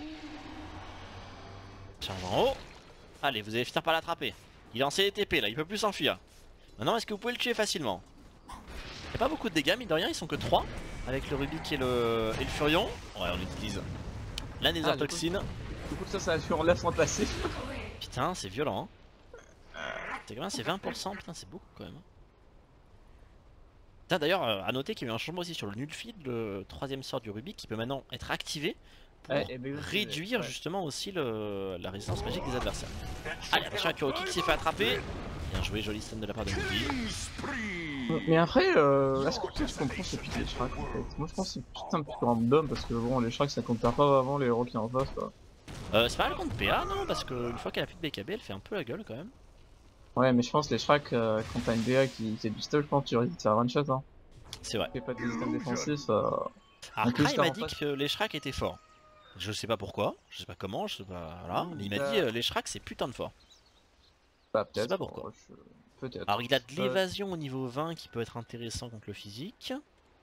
Charge en haut. Allez, vous allez finir par l'attraper. Il est en C D T P là, il peut plus s'enfuir. Maintenant, est-ce que vous pouvez le tuer facilement? Il n'y a pas beaucoup de dégâts, mine de rien, ils sont que trois. Avec le Rubik et le, et le Furion. Ouais, on utilise la Nether ah, Toxine. Du coup, ça, ça enlève son passé. Putain, c'est violent. Hein. C'est combien? C'est vingt pour cent. Putain, c'est beaucoup quand même. D'ailleurs, euh, à noter qu'il y a eu un changement aussi sur le Nullfield, le troisième sort du Rubik, qui peut maintenant être activé pour ouais, ben, réduire ouais. justement aussi le, la résistance magique des adversaires. Allez, attention à Kuroki qui s'est fait attraper. Bien joué, joli stun de la part de Nubi. Mais après, euh, est-ce que je comprends ce pic des Shrek en fait? Moi je pense que c'est putain de plus random parce que bon, les Shrek ça compte pas avant les héros qui en face quoi. Euh, c'est pas le compte P A non, parce qu'une fois qu'elle a plus de B K B, elle fait un peu la gueule quand même. Ouais, mais je pense que les Shrek, euh, quand t'as une B A qui, qui est du stuff, je pense que tu risques de faire one shot. Hein. C'est vrai. Tu fais pas de système défensif. Euh... Alors, Kra, il m'a dit que les Shrek étaient forts. Je sais pas pourquoi, je sais pas comment, je sais pas. Voilà. Mais il m'a dit euh, les Shrek c'est putain de fort. Bah, je sais pas pourquoi. Je... Peut-être. Alors, il a de l'évasion au niveau vingt qui peut être intéressant contre le physique.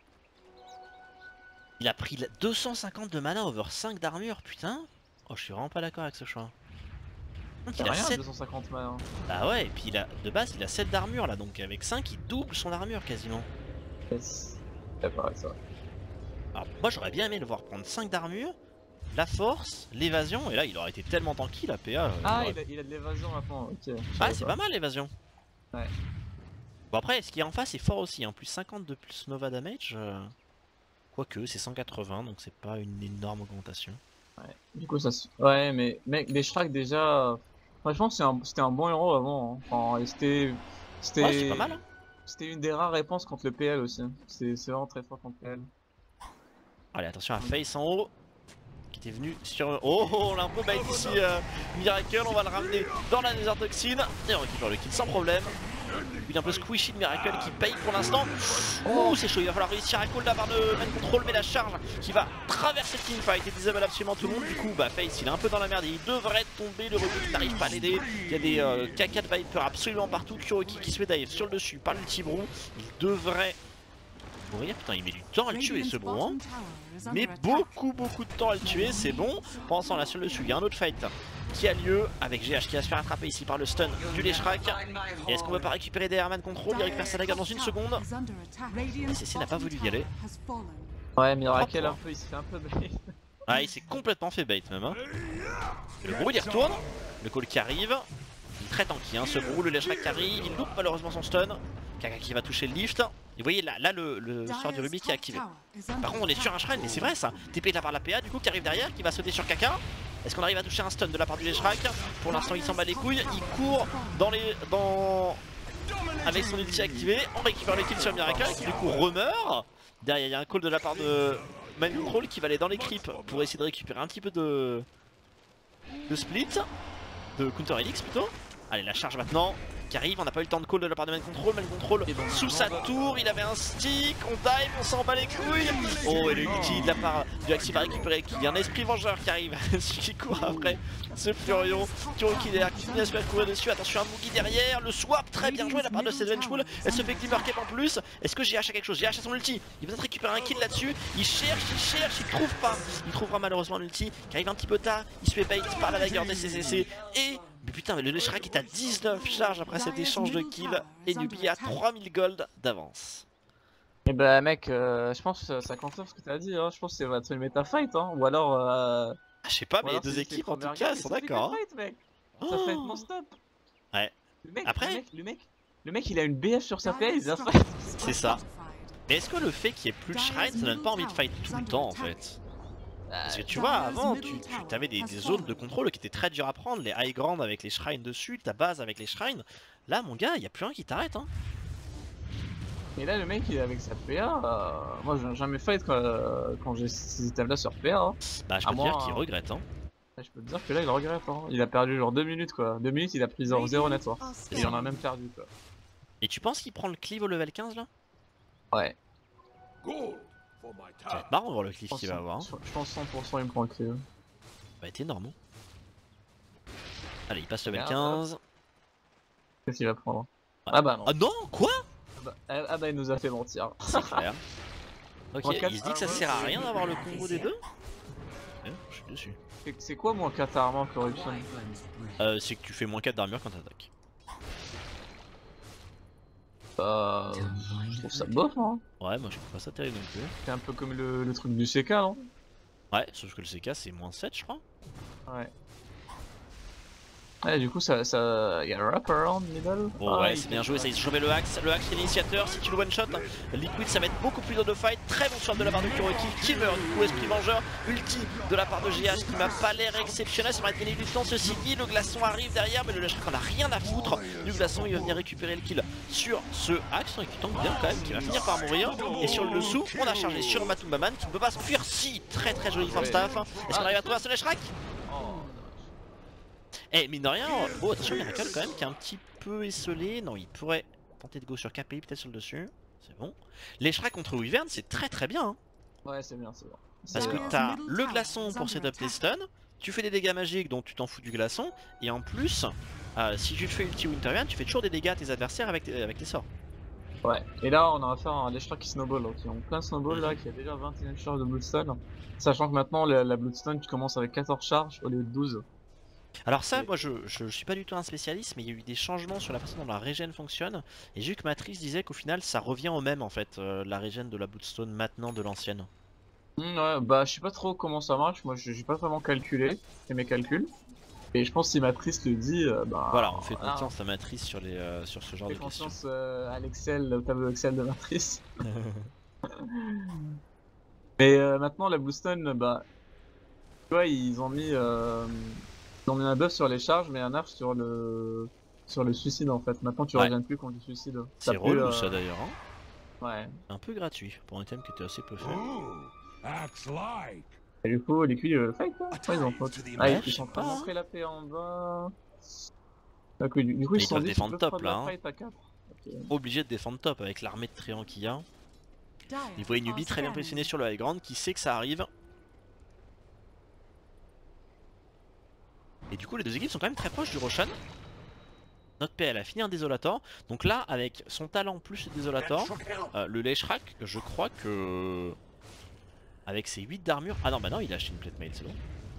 Il a pris deux cent cinquante de mana over cinq d'armure, putain. Oh, je suis vraiment pas d'accord avec ce choix. Donc, il a rien, sept... deux cent cinquante mana. Bah ouais, et puis il a, de base il a sept d'armure là, donc avec cinq il double son armure quasiment. Yes. C'est pareil ça. Alors moi j'aurais bien aimé le voir prendre cinq d'armure, la force, l'évasion, et là il aurait été tellement tanky la P A. Ah, il a, il a de l'évasion maintenant, ok. Ah, c'est pas mal l'évasion. Ouais. Bon après, ce qui est en face est fort aussi, hein. Plus cinquante de plus Nova Damage. Euh... Quoique, c'est cent quatre-vingts, donc c'est pas une énorme augmentation. Ouais, du coup ça se... Ouais, mais mec, les Shrek déjà... Franchement, c'était un... un bon héros avant. Hein. Enfin, c'était... C'était Ouais, c'est pas mal, hein. C'était une des rares réponses contre le P L aussi. C'est vraiment très fort contre le P L. Allez, attention à Face en haut. Qui était venu sur... Oh, oh on l'a un peu bait ici, euh, Miracle. On va le ramener dans la Nether Toxin. Et on récupère le kill sans problème. Il est un peu squishy de Miracle qui paye pour l'instant. Oh, c'est chaud, il va falloir réussir à call de la part de Man Control, mais la charge qui va traverser le teamfight et désabonne absolument tout le monde. Du coup, bah Face il est un peu dans la merde et il devrait tomber. Le Rubik n'arrive pas à l'aider. Il y a des euh, caca de Viper absolument partout. Kuroki qui se fait dive sur le dessus par l'ulti-brou. Il devrait mourir. Putain, il met du temps à le tuer ce brou, hein. Mais beaucoup beaucoup de temps à le tuer, c'est bon. Pensant là sur le dessus, il y a un autre fight qui a lieu avec G H qui va se faire attraper ici par le stun du Leshrac. Et est-ce qu'on va pas récupérer des Man Control? Il récupère sa dagger dans une seconde. C C n'a pas voulu y aller. Ouais, Miracle un peu, il se fait un peu bait. Ah, il s'est complètement fait bait même, hein. Le brou il y retourne, le call qui arrive. Il est très tanky, hein, ce brou, le Leshrac qui arrive. Il loupe malheureusement son stun. Kaka qui va toucher le lift. Et vous voyez là, là le, le sort du Rubik qui est activé. Par contre on est sur un shrine, mais c'est vrai ça. T P de la part de la P A du coup qui arrive derrière, qui va sauter sur Kaka. Est-ce qu'on arrive à toucher un stun de la part du Leshrac? Pour l'instant il s'en bat les couilles, il court dans les... dans... avec son ulti activé. On récupère les kills sur Miracle qui du coup remeurt. Derrière il y a un call de la part de Man Control qui va aller dans les creeps pour essayer de récupérer un petit peu de... de split. De counter helix plutôt. Allez la charge maintenant qui arrive, on n'a pas eu le temps de call de la part de Man Control. Man Control sous sa tour, il avait un stick, on dive, on s'en bat les couilles. Oh et le ulti de la part du Axi va récupérer, qui a un esprit vengeur qui arrive, qui court après ce Furion. Kuroki derrière qui finit à se faire courir dessus, attention à Mugi derrière, le swap très bien joué de la part de cette Vengeful. Elle se fait Glimmer Cape en plus. Est-ce que G H a quelque chose? G H a son ulti, il va peut-être récupérer un kill là-dessus. Il cherche, il cherche, il trouve pas. Il trouvera malheureusement l'ulti qui arrive un petit peu tard, il se fait bait par la dagger des C C C. Et mais putain, mais le Leshrac est à dix-neuf charges après cet échange de kills et Nubi a trois mille gold d'avance. Et bah mec, euh, je pense que ça confirme ce que t'as dit, hein. Je pense que ça va être une méta fight, hein. Ou alors... Euh... Ah, je sais pas, mais les deux équipes en tout cas sont d'accord. Hein. Oh. Ça fait non-stop. Ouais. Le mec, après le mec, le mec, le mec il a une B F sur sa P A, il a fight. C'est ça. Mais est-ce que le fait qu'il y ait plus de shrine, ça donne pas envie de fight tout le temps en fait? Parce que tu vois, avant, tu, tu avais des, des zones de contrôle qui étaient très dures à prendre, les high ground avec les shrines dessus, ta base avec les shrines. Là, mon gars, il n'y a plus un qui t'arrête. Hein. Et là, le mec, il est avec sa P A. Euh, moi, j'ai jamais fight quand, euh, quand j'ai ces items là sur P A. Hein. Bah, je peux te dire qu'il regrette. Hein. Je peux te dire que là, il regrette. Hein. Il a perdu genre deux minutes quoi. deux minutes, il a pris genre zéro network. Et il en a même perdu quoi. Et tu penses qu'il prend le cleave au level quinze là? Ouais. Ça va être marrant de voir le cliff qu'il va avoir. Hein. Je pense cent pour cent il me prend le cleave. Bah t'es énorme. Allez il passe level quinze. Qu'est-ce qu'il va prendre? Ouais. Ah bah non. Ah non quoi? Ah bah, ah bah il nous a fait mentir. C'est clair. Ok, il se dit que ça sert à rien d'avoir le combo des deux. Ouais, je suis dessus. C'est quoi moins quatre armor corruption? euh, C'est que tu fais moins quatre d'armure quand t'attaques. Bah, je trouve ça bof hein. Ouais, moi je trouve pas ça terrible non plus. C'est un peu comme le, le truc du C K non? Ouais, sauf que le C K c'est moins sept je crois. Ouais. Ouais, du coup, ça, ça, il y a un wraparound middle. Bon, ah, ouais, c'est bien joué, ça, il se chopait le axe. Le axe est l'initiateur. Si tu le one shot, Liquid, ça va être beaucoup plus dur de fight. Très bon swap de la part de Kuroki qui meurt. Du coup, esprit vengeur, ulti de la part de G H qui m'a pas l'air exceptionnel. Ça va être gagné du temps. Ceci dit, le glaçon arrive derrière, mais le Leshrac en a rien à foutre. Du glaçon, il va venir récupérer le kill sur ce axe qui tombe bien quand même, qui va finir par mourir. Et sur le dessous, on a chargé sur Matumbaman qui ne peut pas se fuir. Si, très très joli first staff. Est-ce qu'on arrive à trouver ce Leshrac? Eh mine de rien, oh attention Miracle quand même qui est un petit peu esselé. Non il pourrait tenter de go sur K P I peut-être sur le dessus. C'est bon. Leshrac contre Wyvern c'est très très bien hein. Ouais c'est bien c'est bon. Parce que t'as le glaçon pour setup tes stuns. Tu fais des dégâts magiques donc tu t'en fous du glaçon. Et en plus euh, si tu te fais ulti Wintervian tu fais toujours des dégâts à tes adversaires avec tes, avec tes sorts. Ouais et là on a affaire à un Leshrac qui snowball donc ils ont plein de snowball là qui a déjà vingt et une charges de Bloodstone. Sachant que maintenant la, la Bloodstone tu commences avec quatorze charges au lieu de douze. Alors ça, moi je, je, je suis pas du tout un spécialiste, mais il y a eu des changements sur la façon dont la régène fonctionne. Et j'ai vu que Matrice disait qu'au final ça revient au même en fait, euh, la régène de la Bloodstone maintenant de l'ancienne. Mmh, ouais, bah je sais pas trop comment ça marche, moi j'ai pas vraiment calculé, c'est mes calculs. Et je pense que si Matrice le dit, euh, bah. Voilà, on fait voilà. confiance à Matrice sur, les, euh, sur ce genre On de fait questions. confiance euh, à l'Excel, au tableau Excel de Matrice. Mais euh, maintenant, la Bluestone, bah. Tu vois, ils ont mis, euh, ils ont mis un buff sur les charges, mais un nerf sur le, sur le suicide en fait. Maintenant, tu Ouais. régènes plus contre le suicide. C'est T'as plus, relou euh, ça d'ailleurs. Hein. Ouais. Un peu gratuit pour un item qui était assez peu fait. Et du coup, les culs, euh, fight quoi. Ouais, ils ont faute. Ah, Ouais, ils je sont en sais train de pas, montrer la paix en bas. Donc, du du coup, Mais ils ils se sont doivent dit, tu défendre peux top, prendre là, la hein. fight à quatre. Ok. Obligé de défendre top avec l'armée de tréants qu'il y a. Il voit une Nubie très bien positionnée sur le high ground qui sait que ça arrive. Et du coup les deux équipes sont quand même très proches du Roshan. Notre P elle a fini un Désolator. Donc là avec son talent plus le Désolator, euh, le Leshrak, je crois que... Avec ses huit d'armure... Ah non bah non il a acheté une plate mail, c'est bon.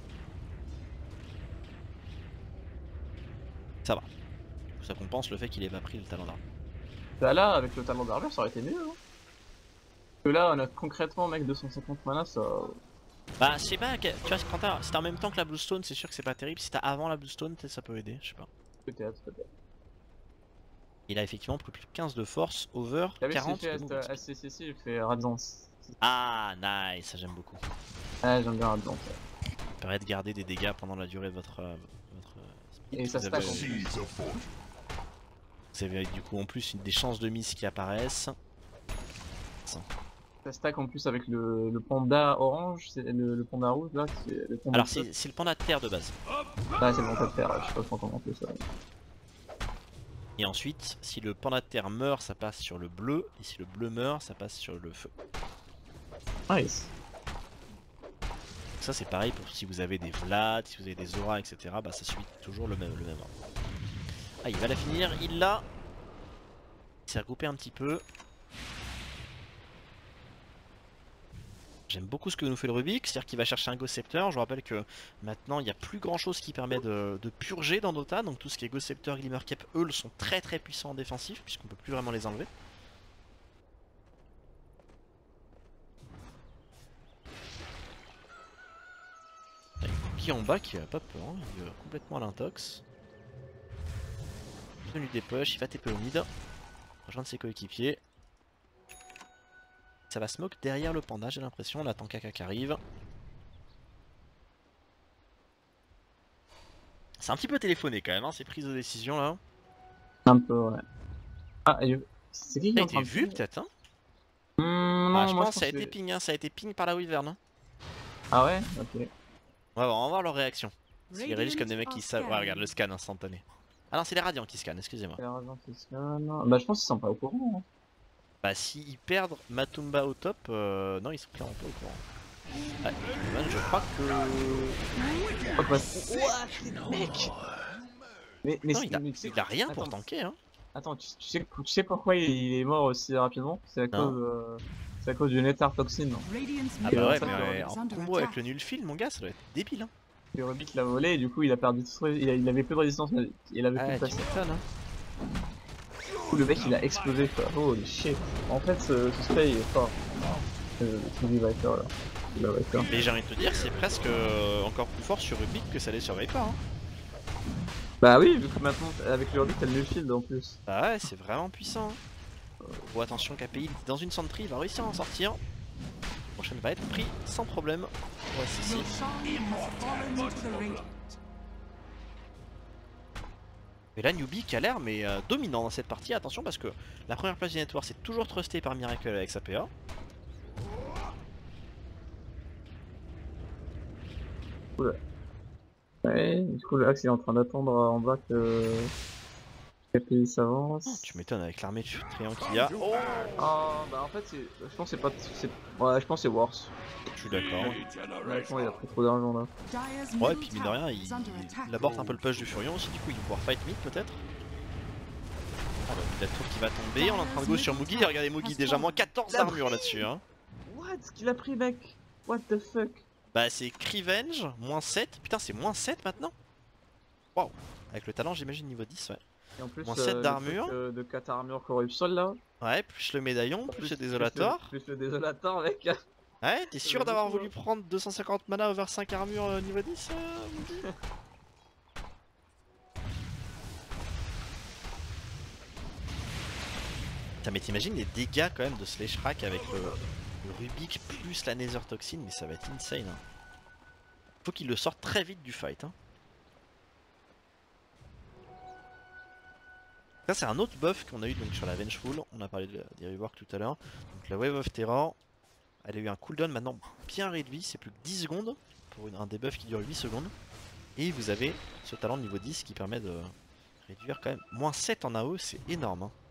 Ça va. Ça compense le fait qu'il ait pas pris le talent d'armure. Bah là, avec le talent d'armure, ça aurait été mieux. Hein. Parce que là, on a concrètement, mec, deux cent cinquante mana, ça... Bah je sais pas, tu vois quand t'as si t'as en même temps que la Bluestone c'est sûr que c'est pas terrible. Si t'as avant la Bluestone peut-être ça peut aider, je sais pas. Peut-être, peut-être. Il a effectivement pris plus de quinze de force, over T'as vu ce qu'il quarante fait de movement à speed. C C C, il fait Radiance. Ah nice, ça j'aime beaucoup. Ah, j'aime bien Radiance. Ouais. Ça permet de garder des dégâts pendant la durée de votre, euh, votre euh, speed. Et ça vous, stack avez, en plus. vous avez du coup en plus des chances de miss qui apparaissent. Ça stack en plus avec le, le panda orange, c'est le, le panda rouge là, c'est le panda. Alors c'est le panda de terre de base. Ah, c'est le panda de terre, je sais pas trop comment on fait ça. Et ensuite, si le panda de terre meurt, ça passe sur le bleu. Et si le bleu meurt, ça passe sur le feu. Nice. Donc ça c'est pareil pour si vous avez des Vlad, si vous avez des auras, et cetera. Bah ça suit toujours le même, le même ordre. Ah il va la finir, il l'a. Il s'est regroupé un petit peu. J'aime beaucoup ce que nous fait le Rubik, c'est-à-dire qu'il va chercher un Ghost Scepter. Je vous rappelle que maintenant il n'y a plus grand chose qui permet de, de purger dans Dota, donc tout ce qui est Ghost Scepter, Glimmer Cape, eux sont très très puissants en défensif, puisqu'on peut plus vraiment les enlever. Qui en bas qui a pas peur, hein. Il est complètement à l'intox. Tenu des push, il va T P au mid, rejoindre ses coéquipiers. Ça va smoke derrière le panda, j'ai l'impression. On attend Kaka qui arrive. C'est un petit peu téléphoné quand même, hein, ces prises de décision là. Un peu, ouais. Ah, et c'est qui qui est Ça a en train été de vu faire peut-être, hein. Mmh, Ah, non, je moi, pense que ça a que- été ping, hein, ça a été ping par la Wyvern. Hein. Ah ouais, ok. On va voir, on va voir leur réaction. S'ils réagissent comme des mecs qui savent. Ouais, regarde le scan instantané. Ah non, c'est les radiants qui scannent, excusez-moi. Bah, je pense qu'ils sont pas au courant. Hein. Bah, s'ils perdent Matumba au top, euh... non, ils sont clairement pas au courant. Ah, man, je crois que. Oh, bah... What, mec. Mais, mais, Non, il a, mais tu sais- il a rien pour Attends, tanker, hein. Attends, tu, tu sais, tu sais pourquoi il est mort aussi rapidement? C'est à Non. cause, euh, c'est à cause du Nether Toxin. Ah Et bah euh, ouais, ça, mais le- euh, en combo avec le nul fil, mon gars, ça doit être débile, hein. Le Rubik l'a volé et du coup il a perdu tout son... il, a- il avait peu de résistance, mais il avait Ouais, plus de tu passif. m'étonnes, hein. Du coup le mec il a explosé quoi. Holy shit. En fait ce, ce spray il est fort. Euh, Le T V Viper là. Le Viper. Mais j'ai envie de te dire, c'est presque euh, encore plus fort sur Rubik que ça l'est sur Viper, hein. Bah oui, vu que maintenant avec le Rubik t'as le nul field en plus. Bah ouais, c'est vraiment puissant. Hein. Bon, attention, K P I dans une sentry, il va réussir à en sortir. La prochaine va être pris sans problème. Ouais, si, si. Et là, Newbie qui a l'air mais euh, dominant dans cette partie. Attention parce que la première place du network c'est toujours trusté par Miracle avec sa P A. Oula. Ouais, du coup le Axe il est en train d'attendre en bas que K P I s'avance. Oh, tu m'étonnes avec l'armée de triangle qu'il y a. Oh, Oh bah en fait c'est... je pense que c'est pas... c'est... Ouais je pense que c'est worse. je suis d'accord. Honnêtement il a pris trop d'argent là. Ouais, et puis mine de rien, il, il aborde un peu le push du Furion aussi. Du coup, il va pouvoir fight mid peut-être. Ah, bah, la tour qui va tomber. On est en train de go sur Mugi. Regardez Mugi, déjà moins quatorze d'armure là-dessus. Hein. What? Ce qu'il a pris mec? What the fuck? Bah, c'est Crivenge, moins sept. Putain, c'est moins sept maintenant. Waouh. Avec le talent, j'imagine niveau dix, ouais. Et en plus, Moins sept le d'armure. truc, euh, de quatre armures corruption là. Ouais, plus le médaillon, plus, le désolator. Plus le, plus le désolator mec. Ouais, t'es sûr le d'avoir beaucoup, voulu hein. prendre deux cent cinquante mana over cinq armures euh, niveau dix euh, Mugi? Putain, mais t'imagines les dégâts quand même de ce Leshrac avec le, le Rubik plus la Nether Toxin, mais ça va être insane. Hein. Faut qu'il le sorte très vite du fight. Hein. Ça c'est un autre buff qu'on a eu donc sur la Vengeful, on a parlé de, des reworks tout à l'heure. Donc la Wave of Terror, elle a eu un cooldown maintenant bien réduit, c'est plus que dix secondes pour une, un debuff qui dure huit secondes. Et vous avez ce talent de niveau dix qui permet de réduire quand même moins sept en A O, c'est énorme. Hein.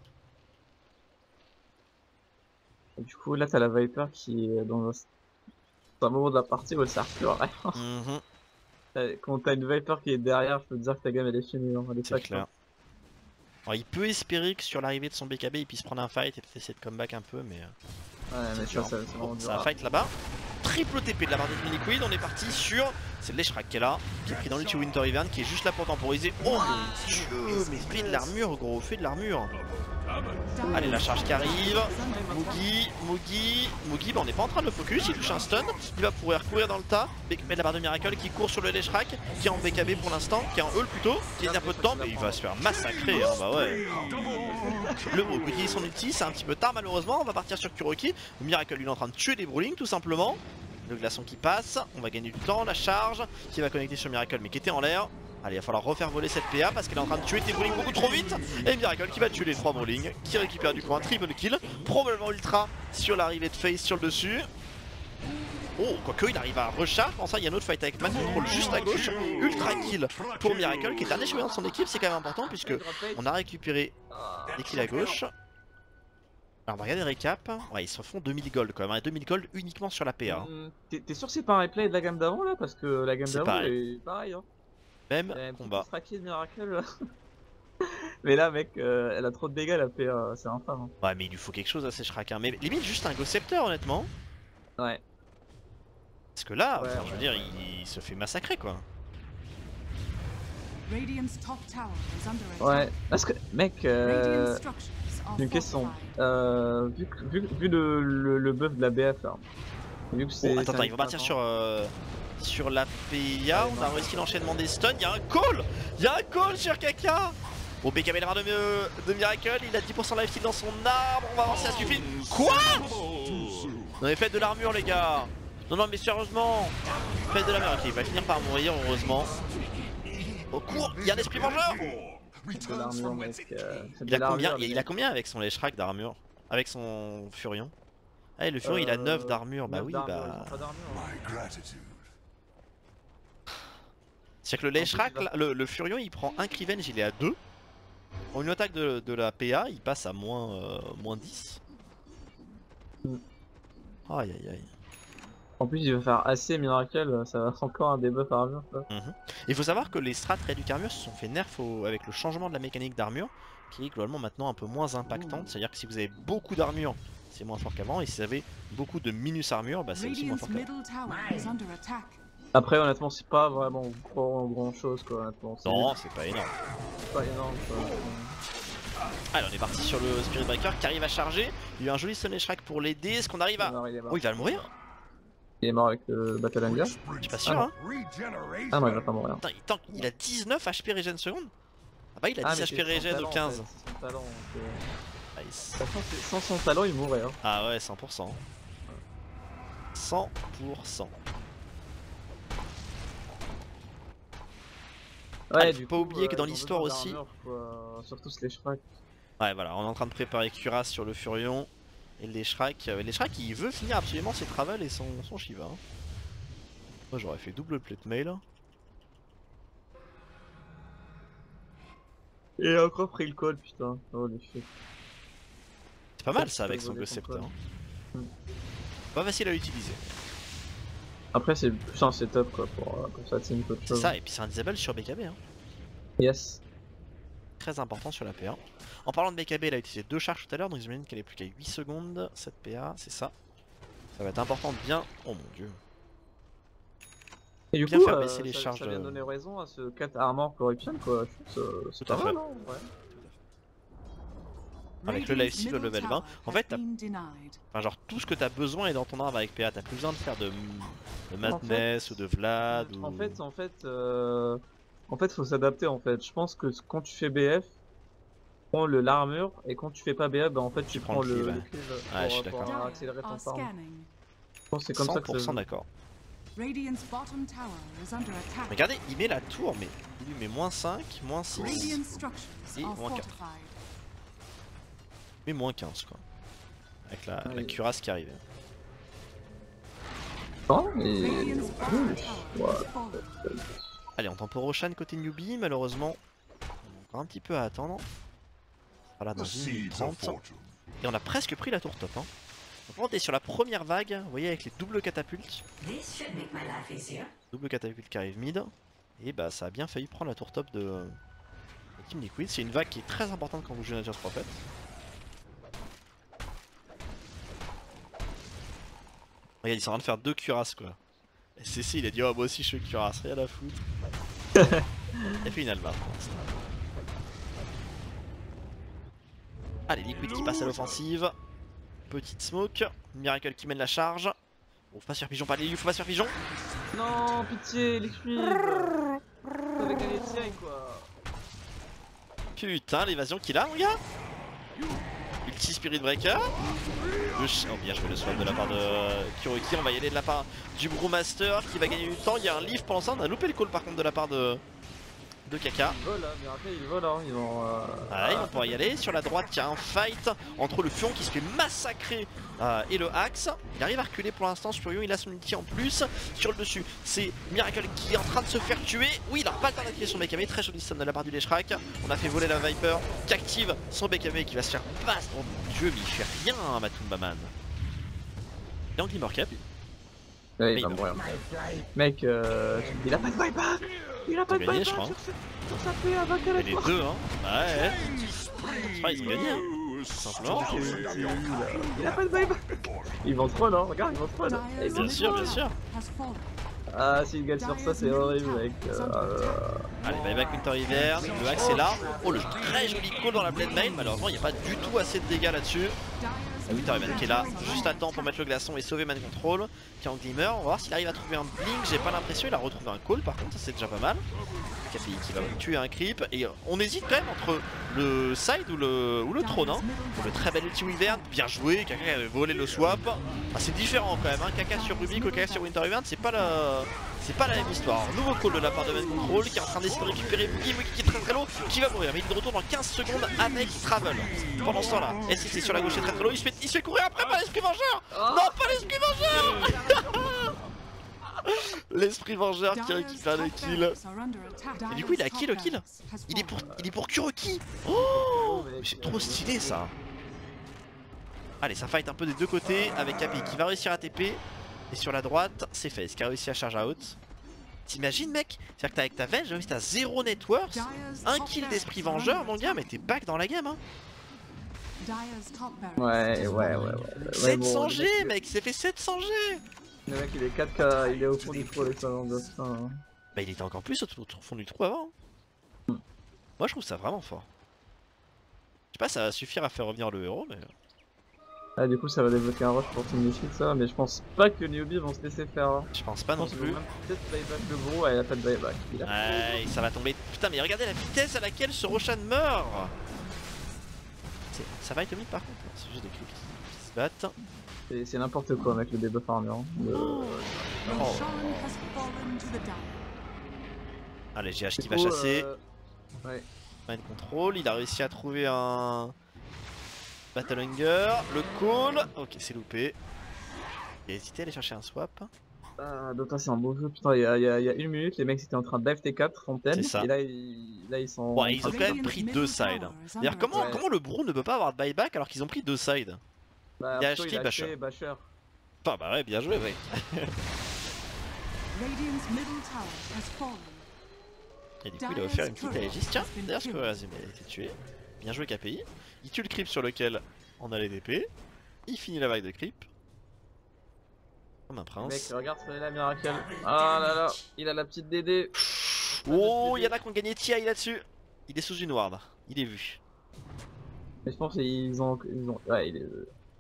Du coup, là, t'as la Viper qui est dans un, un moment de la partie où elle sert plus à rien. Mm-hmm. Quand t'as une Viper qui est derrière, je peux te dire que ta gamme elle est finie. Hein. C'est clair. Alors, il peut espérer que sur l'arrivée de son B K B il puisse prendre un fight et peut-être essayer de comeback un peu, mais. Ouais, mais ça, ça, c'est bon, c'est un fight là-bas. Triple T P de la part de Miniquid, on est parti sur. C'est Leshrac qui est là, qui est pris dans l'ulti Winter Ivern, qui est juste là pour temporiser. Oh mon dieu, mais fais de l'armure, gros, fais de l'armure. Allez, la charge qui arrive. Mugi, Mugi, Mugi, bah on n'est pas en train de le focus, il touche un stun. Il va pouvoir courir dans le tas. Mais la barre de Miracle qui court sur le Leshrac, qui est en B K B pour l'instant, qui est en heal plutôt, qui est un peu de temps, mais il va se faire massacrer. Hein, bah ouais. Le Brook utilise son ulti, c'est un petit peu tard malheureusement. On va partir sur Kuroki. Miracle lui est en train de tuer des Brawling tout simplement. Le glaçon qui passe, on va gagner du temps, la charge qui va connecter sur Miracle mais qui était en l'air. Allez, il va falloir refaire voler cette P A parce qu'elle est en train de tuer des Brawling beaucoup trop vite. Et Miracle qui va tuer les trois Brawling, qui récupère du coup un triple kill. Probablement ultra sur l'arrivée de Face sur le dessus. Oh, quoique il arrive à recharge. Bon, ça, il y a un autre fight avec Man Control juste à gauche. Ultra kill pour Miracle qui est un échoué de son équipe, c'est quand même important puisque on a récupéré des kills à gauche. Alors on va regarder les récaps, ouais ils se font deux mille gold quand même, hein. deux mille gold uniquement sur la P A. Hein. T'es sûr que c'est pas un replay de la gamme d'avant là? Parce que la gamme d'avant est pareil. Hein. Même combat. De Miracle. Mais là mec, euh, elle a trop de dégâts la P A, c'est infâme. Hein. Ouais mais il lui faut quelque chose à ces Shrek, hein. Mais limite juste un Ghost Scepter honnêtement. Ouais. Parce que là, ouais, enfin, ouais, je veux dire, ouais. il, il se fait massacrer quoi. Ouais, parce que mec, euh, une question. Euh, vu, vu, vu le, le, le buff de la B F là, vu que c'est. Oh, attends, attends, il va partir sur, euh, sur la P A. On a réussi l'enchaînement des stuns. Il y a un call, il y a un call sur Kaka. Bon, B K B la barre de, de Miracle, il a dix pour cent lifesteal dans son arbre. On va voir si ça suffit. Quoi? On avait fait de l'armure, les gars. Non, non, mais sérieusement, faites de l'armure. Ok, il va finir par mourir, heureusement. Au cours, il y a un esprit vengeur. De l'armure, mec. Euh, il, a combien, il, il a combien avec son Leshrac d'armure? Avec son Furion? Ah, le Furion euh, il a neuf d'armure, bah oui, bah. C'est-à-dire que le Leshrac, le, le Furion il prend un Revenge, il est à deux. En une attaque de, de la P A, il passe à moins, euh, moins dix. Mm. Aïe aïe aïe. En plus il va faire assez Miracle, ça va encore un debuff armure. Mm-hmm. Il faut savoir que les strats réduits armure se sont fait nerf au, avec le changement de la mécanique d'armure, qui est globalement maintenant un peu moins impactante. C'est à dire que si vous avez beaucoup d'armure, c'est moins fort qu'avant, et si vous avez beaucoup de minus armure, bah c'est aussi moins fort qu'avant. Après honnêtement c'est pas vraiment grand, grand chose quoi honnêtement. Non c'est pas énorme. C'est pas énorme quoi. Allez on est parti sur le Spirit Breaker qui arrive à charger. Il y a eu un joli Stun Leshrac pour l'aider, est-ce qu'on arrive à... Oh il va le mourir? Il est mort avec le euh, Battle Angel. Je suis pas sûr ah, hein. Ah non il va pas mourir. Attends, il, tank, il a dix-neuf H P régène seconde. Ah bah il a dix ah, H P régène au quinze. En fait, talent, euh... nice. Sans son talent il mourrait hein. Ah ouais cent pour cent. cent pour cent. Ouais, ah, du faut coup, pas oublier euh, que dans l'histoire aussi. Surtout les Shrek. Ouais voilà, on est en train de préparer Cuirass sur le Furion. Et les Shrek, euh, les Shrek il veut finir absolument ses travels et son, son Shiva. Hein. Moi j'aurais fait double plate mail. Et encore pris le call putain. Oh les shit. C'est pas mal ça avec son Ghost Scepter. Hein. Hmm. Pas facile à utiliser. Après c'est plus un setup quoi pour, euh, pour ça team qu'autre chose. C'est ça et puis c'est un disable sur B K B. Hein. Yes. Très important sur la P A. En parlant de B K B, elle a utilisé deux charges tout à l'heure, donc j'imagine qu'elle est plus qu'à huit secondes. Cette P A, c'est ça. Ça va être important de bien. Oh mon dieu. Et du bien coup, faire baisser euh, les ça, charges. Ça vient donner raison à ce quatre Armor Corruption quoi. C'est pas mal, non ouais. Avec le lifesteal le level vingt, en fait, enfin, genre tout ce que t'as besoin est dans ton arbre avec P A. T'as plus besoin de faire de, de Madness en fait, ou de Vlad. En ou... fait, en fait, euh... en fait, faut s'adapter en fait. Je pense que quand tu fais B F, prends le l'armure et quand tu fais pas B A, bah en fait tu, Tu prends prends le le, cleave, le ouais. cleave Ouais, je suis pour, d'accord. pour accélérer ton Are farm. scanning. Je pense que c'est comme ça cent que ça pour cent joue. d'accord. Radiant's bottom tower is under attack. Regardez, il met la tour, mais il lui met moins cinq, moins six, Radiant structures et are moins quatre. fortified. Mais moins quinze quoi. Avec la, Ouais. la cuirasse qui arrive. Non, mais... Radiant's bottom tower Ouais. has fallen. Allez, on tente pour Roshan côté newbie, malheureusement. On a encore un petit peu à attendre. Voilà, dans une minute trente. Et on a presque pris la tour top. Hein. Donc on est sur la première vague, vous voyez, avec les doubles catapultes. Double catapulte qui arrive mid. Et bah ça a bien failli prendre la tour top de, de Team Liquid. C'est une vague qui est très importante quand vous jouez Nature's Prophet. Regarde, ils sont en train de faire deux cuirasses quoi. Et C C il a dit oh moi aussi je fais cuirasse, rien à foutre. Il a fait une alba pour l'instant. Allez, Liquid qui passe à l'offensive. Petite smoke. Miracle qui mène la charge. Oh, faut pas se faire pigeon par les lieux, faut pas se faire pigeon. Non, pitié, Liquid. Avec un étienne quoi. Putain, l'évasion qu'il a, mon gars. Ulti Spirit Breaker. Le ch... Oh, bien joué le swap de la part de Kuroki. On va y aller de la part du Brewmaster qui va gagner du temps. Il y a un livre pour l'instant. On a loupé le call par contre de la part de, de Kaka. Ils volent, hein, Miracle, ils volent, hein. Ils vont. Euh... Ouais, on pourra y aller. Sur la droite, il y a un fight entre le Furon qui se fait massacrer euh, et le Axe. Il arrive à reculer pour l'instant. Spurion, il a son ulti en plus. Sur le dessus, c'est Miracle qui est en train de se faire tuer. Oui, il a pas le temps d'activer son B K B. Très joli stun de la part du Leshrac. On a fait voler la Viper qui active son B K B qui va se faire passe. Oh mon dieu, mais il fait rien, hein, Matumbaman. Et en Glimmer Cap. Ouais, Mais il va non. mourir. Mec, euh... il a pas de buyback. Il a pas de gagné, buyback je crois. sur, ce... sur sa P A avec Et la les deux, hein. Ouais. Je crois qu'ils ont gagné, hein. Tout simplement. Il a pas de buyback. Ils vont troll, hein. Regarde, ils vont troll. Dire's bien sûr, bien middle sûr. tower has fallen. Ah, s'il gagne sur ça, c'est horrible, mec. Euh... Allez, buyback Winter Hiver, le Axe est là. Oh, le très joli call dans la Blade Main. Malheureusement, il n'y a pas du tout assez de dégâts là-dessus. Winter Hiver qui est là, juste à temps pour mettre le glaçon et sauver Man Control, qui est en Glimmer. On va voir s'il arrive à trouver un blink. J'ai pas l'impression, il a retrouvé un call par contre, ça c'est déjà pas mal. K P I qui va tuer un creep. Et on hésite quand même entre le side ou le, ou le trône. Hein. Pour le très bel ulti Wyvern, bien joué. Kaka avait volé le swap. Ah, c'est différent quand même. Hein. Kaka sur Rubik ou Kaka sur Winter Wyvern, c'est pas la. C'est pas la même histoire. Nouveau call de la part de Man Control qui est en train d'essayer de récupérer Wiki, Wiki qui est très très low, qui va mourir. Mais il est de retour dans quinze secondes avec Travel. Pendant ce temps-là, S C C sur la gauche est très très low. Il se fait, il se fait courir après par l'esprit vengeur. Non, pas l'esprit vengeur. L'esprit vengeur qui récupère le kill. Et du coup, il a qui le kill? Il est pour, il est pour Kuroki. Oh, c'est trop stylé ça. Allez, ça fight un peu des deux côtés avec K P I qui va réussir à T P. Et sur la droite, c'est Face qui a réussi à charge out. T'imagines, mec? C'est-à-dire que t'as avec ta Venge, t'as zéro network, un kill d'esprit vengeur, mon gars, mais t'es back dans la game, hein. Ouais, ouais, ouais, ouais. ouais sept cents bon, G, le mec, c'est fait sept cents G. Le mec, il est quatre K, il est au fond du trou avec sa langue de ça. Hein. Bah, il était encore plus au, au fond du trou avant. Mm. Moi, je trouve ça vraiment fort. Je sais pas, ça va suffire à faire revenir le héros, mais. Ah, du coup, ça va débloquer un rush pour Team Liquid, ça, mais je pense pas que les newbies vont se laisser faire. Hein. Je pense pas Je non pense plus. peut-être buyback le gros, elle a pas de buyback. Il a... Ouais, ça va tomber. Putain, mais regardez la vitesse à laquelle ce Roshan meurt. Ça va être mid par contre, c'est juste des clics qui se battent. C'est n'importe quoi, mec, le debuff armure. Hein. Le... Oh. Allez, G H qui va coup, chasser. Euh... Ouais. Mind control, il a réussi à trouver un Battle Hunger, le call. Ok, c'est loupé. Il a hésité à aller chercher un swap. Ah, Dota, c'est un beau jeu. Putain, il y a, il y a, il y a une minute, les mecs étaient en train de dive T quatre, Fontaine. C'est ça. Et là, ils, là, ils sont. Ouais, ils ont quand même pris deux sides. D'ailleurs, comment, Ouais. comment le Brew ne peut pas avoir de buyback alors qu'ils ont pris deux sides? Bah, il a plutôt, acheté Basher. Basher. Ah bah ouais, bien joué, ouais. Et du coup, il a offert une petite Aegis. Tiens, d'ailleurs, ce que Razum a été tué. Bien joué K P I. Il tue le creep sur lequel on a les D P. Il finit la vague de creep. Comme un Mec, prince. regarde sur la Miracle. Ah là là, il a la petite D D. Oh, il y en a qui ont gagné T I là-dessus. Il est sous une ward. Il est vu. Mais je pense qu'ils ont, ils ont. Ouais, il est.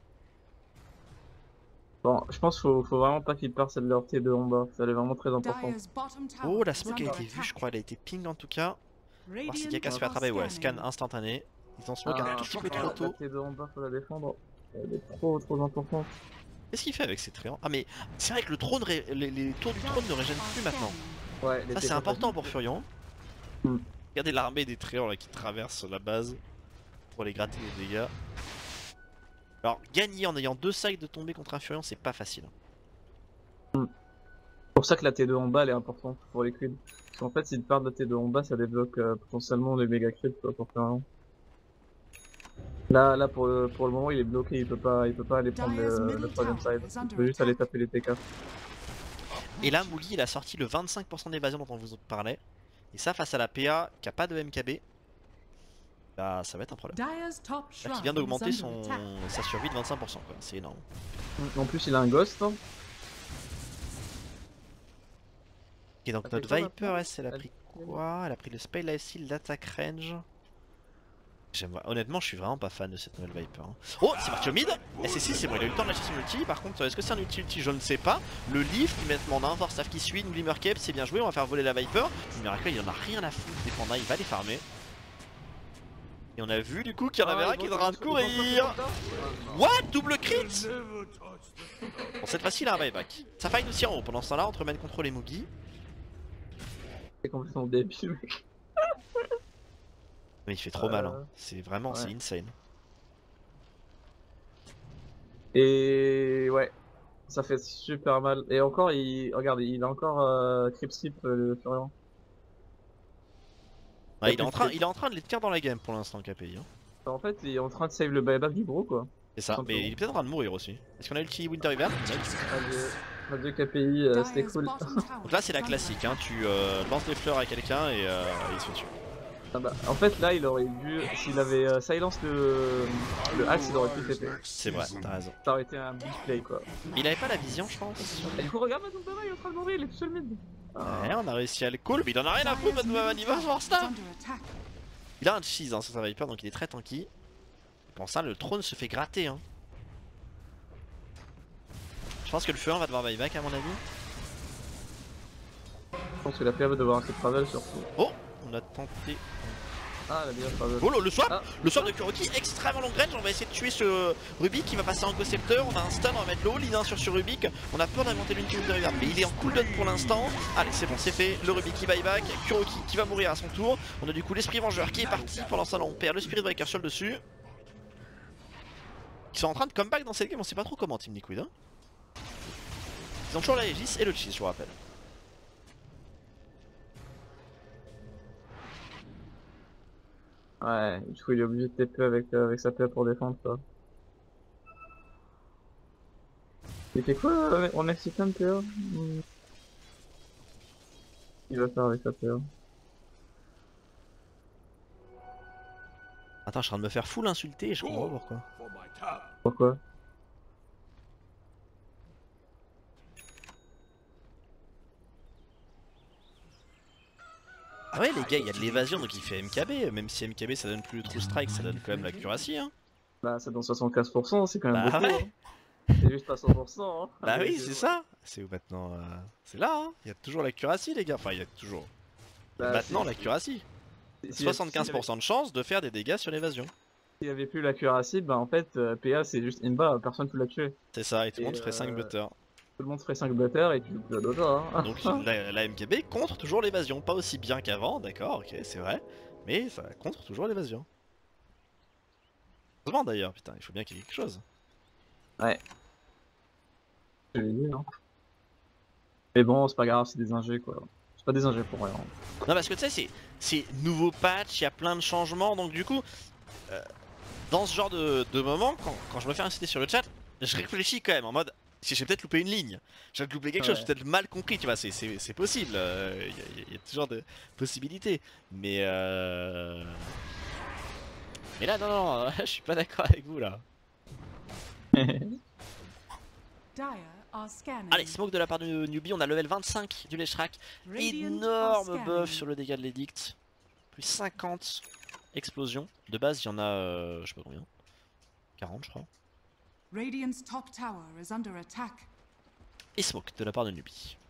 Bon, je pense qu'il faut, faut vraiment pas qu'ils perdent celle de leur T deux en bas. Ça est vraiment très important. Oh, la smoke a été vue, je crois. Elle a été ping en tout cas. Voir si Kaka se fait attraper. Ouais, scan instantané. Ils en smoke un tout petit peu trop tôt. La T deux en bas, faut la défendre. Elle est trop trop importante. Qu'est-ce qu'il fait avec ces tréants? Ah mais c'est vrai que le trône, ré... les, les tours du trône ne régènent plus maintenant. Ouais, ça c'est important pour Furion. Hmm. Regardez l'armée des tréants là qui traverse la base pour aller gratter les dégâts. Alors gagner en ayant deux sacs de tomber contre un Furion c'est pas facile. Hmm. C'est pour ça que la T deux en bas elle est importante pour les crits. Parce qu'en fait s'ils perdent la T deux en bas ça débloque euh, potentiellement les méga crits pour Furion. Là, là pour, le, pour le moment il est bloqué, il peut pas, il peut pas aller prendre le, le troisième side. Il peut juste aller taper les T K. Et là Mouli il a sorti le vingt-cinq pour cent d'évasion dont on vous parlait. Et ça face à la P A qui a pas de M K B, bah ça va être un problème. Là, qui vient d'augmenter son sa survie de vingt-cinq pour cent quoi, c'est énorme. En plus il a un ghost. Hein. Et donc notre Viper S elle a pris quoi? Elle a pris le Spell Life Seal, l'attaque range. Honnêtement je suis vraiment pas fan de cette nouvelle Viper hein. Oh c'est parti au mid. S S six c'est bon il a eu le temps de lâcher son ulti. Par contre est-ce que c'est un ulti ulti je ne sais pas. Le lift il met en force staff qui suit, une Glimmer Cape c'est bien joué. On va faire voler la Viper. Le Miracle il en a rien à foutre des pandas, il va les farmer. Et on a vu du coup qu'il y en avait un qui est en train de courir. What? Double crit. Bon cette fois-ci il a un buyback. Ça fight aussi en haut pendant ce temps là entre Man Control et Mugi. C'est complètement débile mec. Mais il fait trop euh... mal hein. C'est vraiment ouais. C'est insane. Et ouais, ça fait super mal. Et encore, il regarde, il a encore euh, Crip Skip euh, le Furion. Ouais, il, est en train, il est en train de les tenir dans la game pour l'instant K P I. Hein. En fait, il est en train de save le buyback du gros quoi. C'est ça, mais il est peut-être en train de mourir aussi. Est-ce qu'on a ulti Winter River? On a deux K P I, euh, c'était cool. Donc là c'est la classique, hein. Tu euh, lances des fleurs à quelqu'un et euh, il se fait tuer. Ah bah, en fait là il aurait dû, s'il avait euh, silence le, le axe il aurait pu T P. C'est vrai, t'as raison. Ça aurait été un big play quoi. Il avait pas la vision je pense. Et du coup regarde Madame Baba il est en train de mourir, il est tout seul mid. Ah. Ouais on a réussi à le call mais il en a rien à foutre Madame Baba, il va voir ça. Il a un cheese hein, sur sa Viper donc il est très tanky. Pour ça le trône se fait gratter hein. Je pense que le Furion va devoir buyback à mon avis. Je pense que la P A va devoir un peu de travel surtout. Oh on a tenté. Ah la meilleure travel. Oh le swap ah. Le swap ah. de Kuroki extrêmement long range. On va essayer de tuer ce Rubik qui va passer en Ghost Scepter. On a un stun, on va mettre le all-in sur ce Rubik. On a peur d'inventer l'ulti de River mais il est en cooldown pour l'instant. Allez c'est bon c'est fait. Le Rubik qui buyback. Kuroki qui va mourir à son tour. On a du coup l'esprit vengeur qui est parti. Pendant ce temps on perd le Spirit Breaker sur le dessus. Ils sont en train de comeback dans cette game. On sait pas trop comment Team Liquid hein. Ils ont toujours la Aegis et le cheese je vous rappelle. Ouais, du coup il est obligé de T P avec, euh, avec sa P A pour défendre quoi. Il fait quoi euh, en Mexicain P A hmm. Il va faire avec sa P A. Attends je suis en train de me faire full insulter et je comprends pas pourquoi. Pourquoi? Ah ouais les gars, il y a de l'évasion donc il fait M K B, même si M K B ça donne plus le true strike, ça donne quand même l'accuracy hein. Bah ça donne soixante-quinze pour cent, c'est quand même bah, beaucoup ouais. hein. C'est juste pas cent pour cent hein. Bah oui c'est ça. C'est où maintenant euh... C'est là hein. Il y a toujours l'accuracy les gars, enfin il y a toujours. Bah, maintenant l'accuracy. soixante-quinze pour cent de chance de faire des dégâts sur l'évasion. S'il y avait plus l'accuracy, bah en fait euh, P A c'est juste inba, personne peut la tuer. C'est ça et tout le monde et ferait euh... cinq butter. Tout le monde ferait cinq butter et tu le dois hein. Donc la, la M K B contre toujours l'évasion, pas aussi bien qu'avant, d'accord, ok c'est vrai, mais ça contre toujours l'évasion. Heureusement d'ailleurs, putain, il faut bien qu'il y ait quelque chose. Ouais. Je l'ai dit non. Mais bon, c'est pas grave, c'est des ingés quoi. C'est pas des ingés pour rien. Non parce que tu sais, c'est nouveau patch, il y a plein de changements, donc du coup, euh, dans ce genre de, de moment, quand, quand je me fais inciter sur le chat, je réfléchis quand même en mode... Si j'ai peut-être loupé une ligne, j'ai peut-être loupé quelque ouais. chose, j'ai peut-être mal compris, tu vois, c'est possible, il euh, y, y, y a toujours de possibilités. Mais euh... Mais là, non, non, je suis pas d'accord avec vous là. Allez, smoke de la part de Newbie, on a level vingt-cinq du Leshrac. Énorme buff sur le dégât de l'édict. Plus cinquante explosions. De base, il y en a, euh, je sais pas combien. quarante, je crois. Radiant's top tower is under attack. Et smoke de la part de Newbie.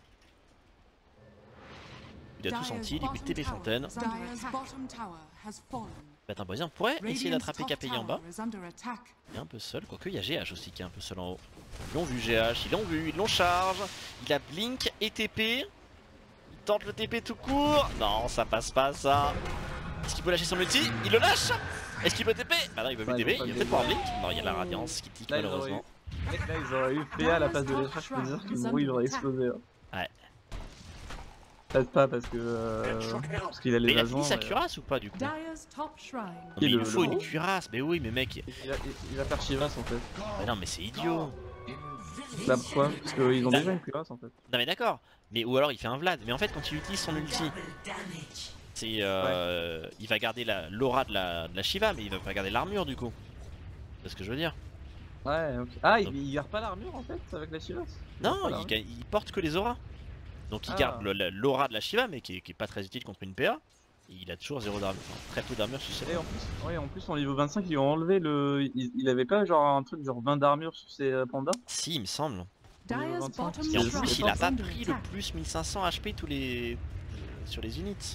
Il a tout senti, il est buté les fontaines. Bah attends, on pourrait essayer Radiant's d'attraper top K P I en bas. tower is under attack. Il est un peu seul, quoique il y a G H aussi qui est un peu seul en haut. Ils l'ont vu G H, ils l'ont vu, ils l'ont charge. Il a Blink et T P. Il tente le T P tout court. Non, ça passe pas ça. Est-ce qu'il peut lâcher son ulti? Il le lâche. Est-ce qu'il peut T P? Bah non, il peut plus Ouais, T P, ils ont il pas a fait de pour Blink. Blink. Non, il y a la Radiance qui tique Là, ils auraient malheureusement. eu- Là, ils auraient eu P A à la place de l'écharge, je peux dire que le bruit il aurait explosé. hein. Ouais. Peut-être pas parce que. Euh... Parce qu'il a Mais les il a fini sa mais- cuirasse ou pas du coup? Non, Dyer's top shrine. mais il le- lui faut le une gros cuirasse, mais oui, mais mec. Il va, il va faire Chivas en fait. Bah non, mais c'est idiot. Bah pourquoi? Parce qu'ils ont Bah- déjà une cuirasse en fait. Non, mais d'accord. Mais ou alors il fait un Vlad. Mais en fait, quand il utilise son ulti, c'est euh, il va garder la l'aura de la, de la Shiva, mais il va pas garder l'armure du coup. C'est ce que je veux dire. Ouais, ok. Ah, il, Donc- il garde pas l'armure en fait avec la Chivas? Non, Voilà. il, ga- il porte que les auras. Donc il Ah. garde le- la- l'aura de la Shiva, mais qui est, qui est pas très utile contre une P A. Et il a toujours zéro d'armure, enfin, très peu d'armure sur ses. Et en plus, ouais, en plus en niveau vingt-cinq ils ont enlevé le. Il, il avait pas genre un truc genre vingt d'armure sur ses euh, pandas? Si, il me semble. Dyer's vingt-cinq. bottom Et Et en je shrine plus, sais il a is pas under pris le attack. plus mille cinq cents H P tous les euh, sur les units.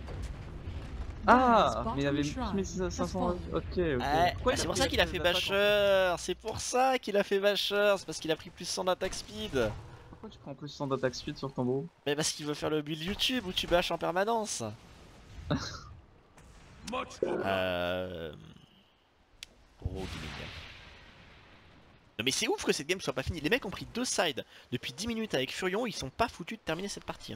Ah, Dyer's mais il avait bottom shrine mille cinq cents. has fallen. Ok, ok. Ouais, Pourquoi bah, il c'est a pour pris ça la qu'il a pièce fait d'attaque, en fait Basher. C'est pour ça qu'il a fait Basher. C'est parce qu'il a pris plus cent d'attaque speed. Pourquoi tu prends plus cent d'attaque speed sur ton bro? Mais parce qu'il veut faire le build YouTube où tu bâches en permanence. euh... Gros gaming. Non mais c'est ouf que cette game soit pas finie. Les mecs ont pris deux sides depuis dix minutes avec Furion. Ils sont pas foutus de terminer cette partie. hein.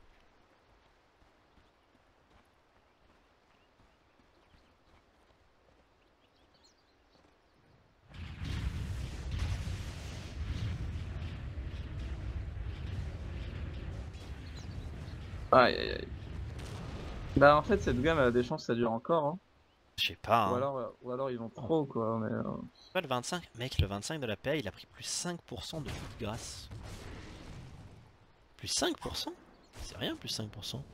Aïe aïe aïe. Bah en fait cette gamme elle a des chances que ça dure encore hein. Je sais pas. Ou Hein. alors, euh, ou alors ils vont trop quoi mais... euh, C'est pas le vingt-cinq. Mec, le vingt-cinq de la P A il a pris plus cinq pour cent de coup de grâce. Plus cinq pour cent? C'est rien plus cinq pour cent.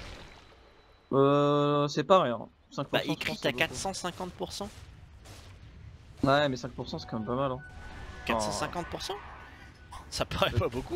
Euh... C'est pas rien. cinq pour Bah cent, il je pense, crit c'est à beaucoup. quatre cent cinquante pour cent. Ouais mais cinq pour cent c'est quand même pas mal hein. quatre cent cinquante pour cent? Ça paraît pas beaucoup.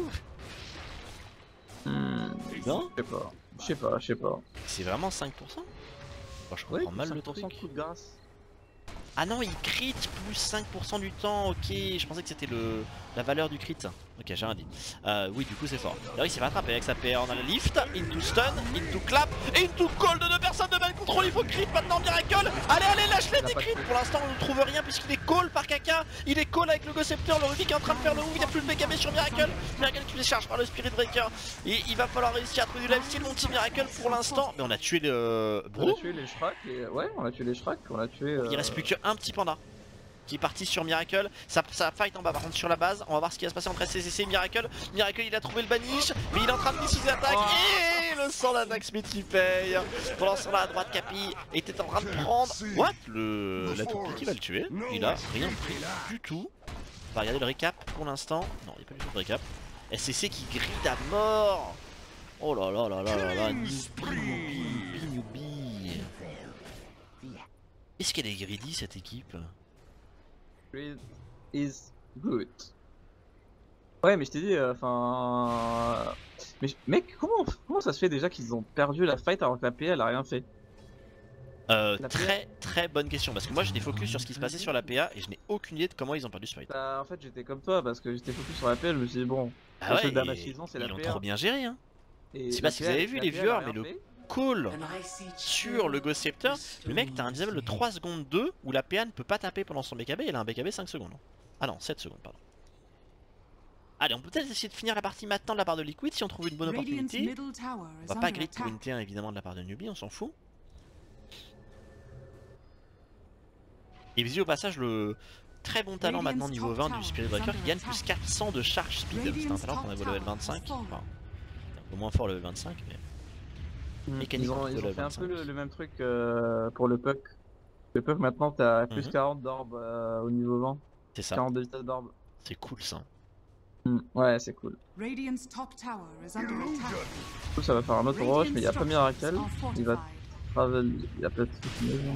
Hmm, Non? Je sais pas. Je sais pas, je sais pas. C'est vraiment cinq pour cent? Bon, je Oui, comprends mal le cinq pour cent truc. de coup de grâce. Ah non, il crit plus cinq pour cent du temps, ok, je pensais que c'était le la valeur du crit. Ok, j'ai rien dit. Euh, oui, du coup c'est fort. D'ailleurs il s'est rattrapé avec sa P R, on a le lift, into stun, into clap, into call de deux personnes de mal contrôle, il faut crit maintenant Miracle. Allez, allez, lâche-les Il a des pas de crits. crit. Pour l'instant on ne trouve rien puisqu'il est call par Kaka, il est call avec le Ghost-Scepter, le Rubik est en train de faire le move, il a plus le B K B sur Miracle. Miracle qui les charge par le Spirit Breaker. Et il va falloir réussir à trouver du lifesteal, mon petit Miracle pour l'instant. Mais on a tué le... On Bro. a tué les Shrek et... Ouais, on a tué les Shrek, on a tué... Il euh, reste plus qu'un petit panda qui est parti sur Miracle. Ça, ça fight en bas par contre sur la base. On va voir ce qui va se passer entre S C C C et Miracle. Miracle il a trouvé le banish, mais il est en train de miss ses attaques. Et le sang d'attaque Smith qui paye. Pendant ce temps-là à droite, Capi était en train de prendre. What? Le... La toute qui va le tuer. Il a rien pris du tout. On va regarder le récap pour l'instant. Non, il n'y a pas du tout de récap. S C C qui grille à mort. Oh là là là là là là. Newbie, newbie, newbie. Est-ce qu'elle est greedy cette équipe? Greed is good. Ouais, mais je t'ai dit, enfin... mais mec, comment, comment ça se fait déjà qu'ils ont perdu la fight alors que la P elle a rien fait? Euh, La P A très très bonne question parce que moi j'étais focus sur ce qui se passait sur la P A et je n'ai aucune idée de comment ils ont perdu ce fight. Bah en fait j'étais comme toi parce que j'étais focus sur la P L, je me suis dit bon, Ah parce que ouais, le et- damage qu'ils ont, c'est ils la l'ont P A. trop bien géré hein. Et Je sais la pas si P vous L avez vu la les P L a viewers rien mais le fait. call sur le Ghost Scepter, le mec t'as un disable de trois secondes deux où la P A ne peut pas taper pendant son B K B et elle a un B K B cinq secondes. Ah non, sept secondes pardon. Allez, on peut peut-être essayer de finir la partie maintenant de la part de Liquid si on trouve une bonne Radiant's opportunité. middle tower On is va pas under grid pour une attack. T un évidemment de la part de Newbie, on s'en fout. Et visez au passage le très bon talent maintenant niveau vingt du Spirit Breaker qui gagne plus quatre cents de charge speed. C'est un talent qu'on avait au level vingt-cinq. Enfin, un peu moins fort le level vingt-cinq mais... Mm. mécanique Ils ont, contre ils le ont fait un vingt-cinq. peu le, le même truc euh, pour le puck. Le puck maintenant t'as plus Mhm. quarante d'orbe euh, au niveau vingt. C'est ça, quarante de vitesse d'orbe. c'est cool ça. Mm. Ouais c'est cool. Radiant's top tower is under attack. Du coup ça va faire un autre rush mais il y a pas Miracle. Il va travel, il a peut-être une maison.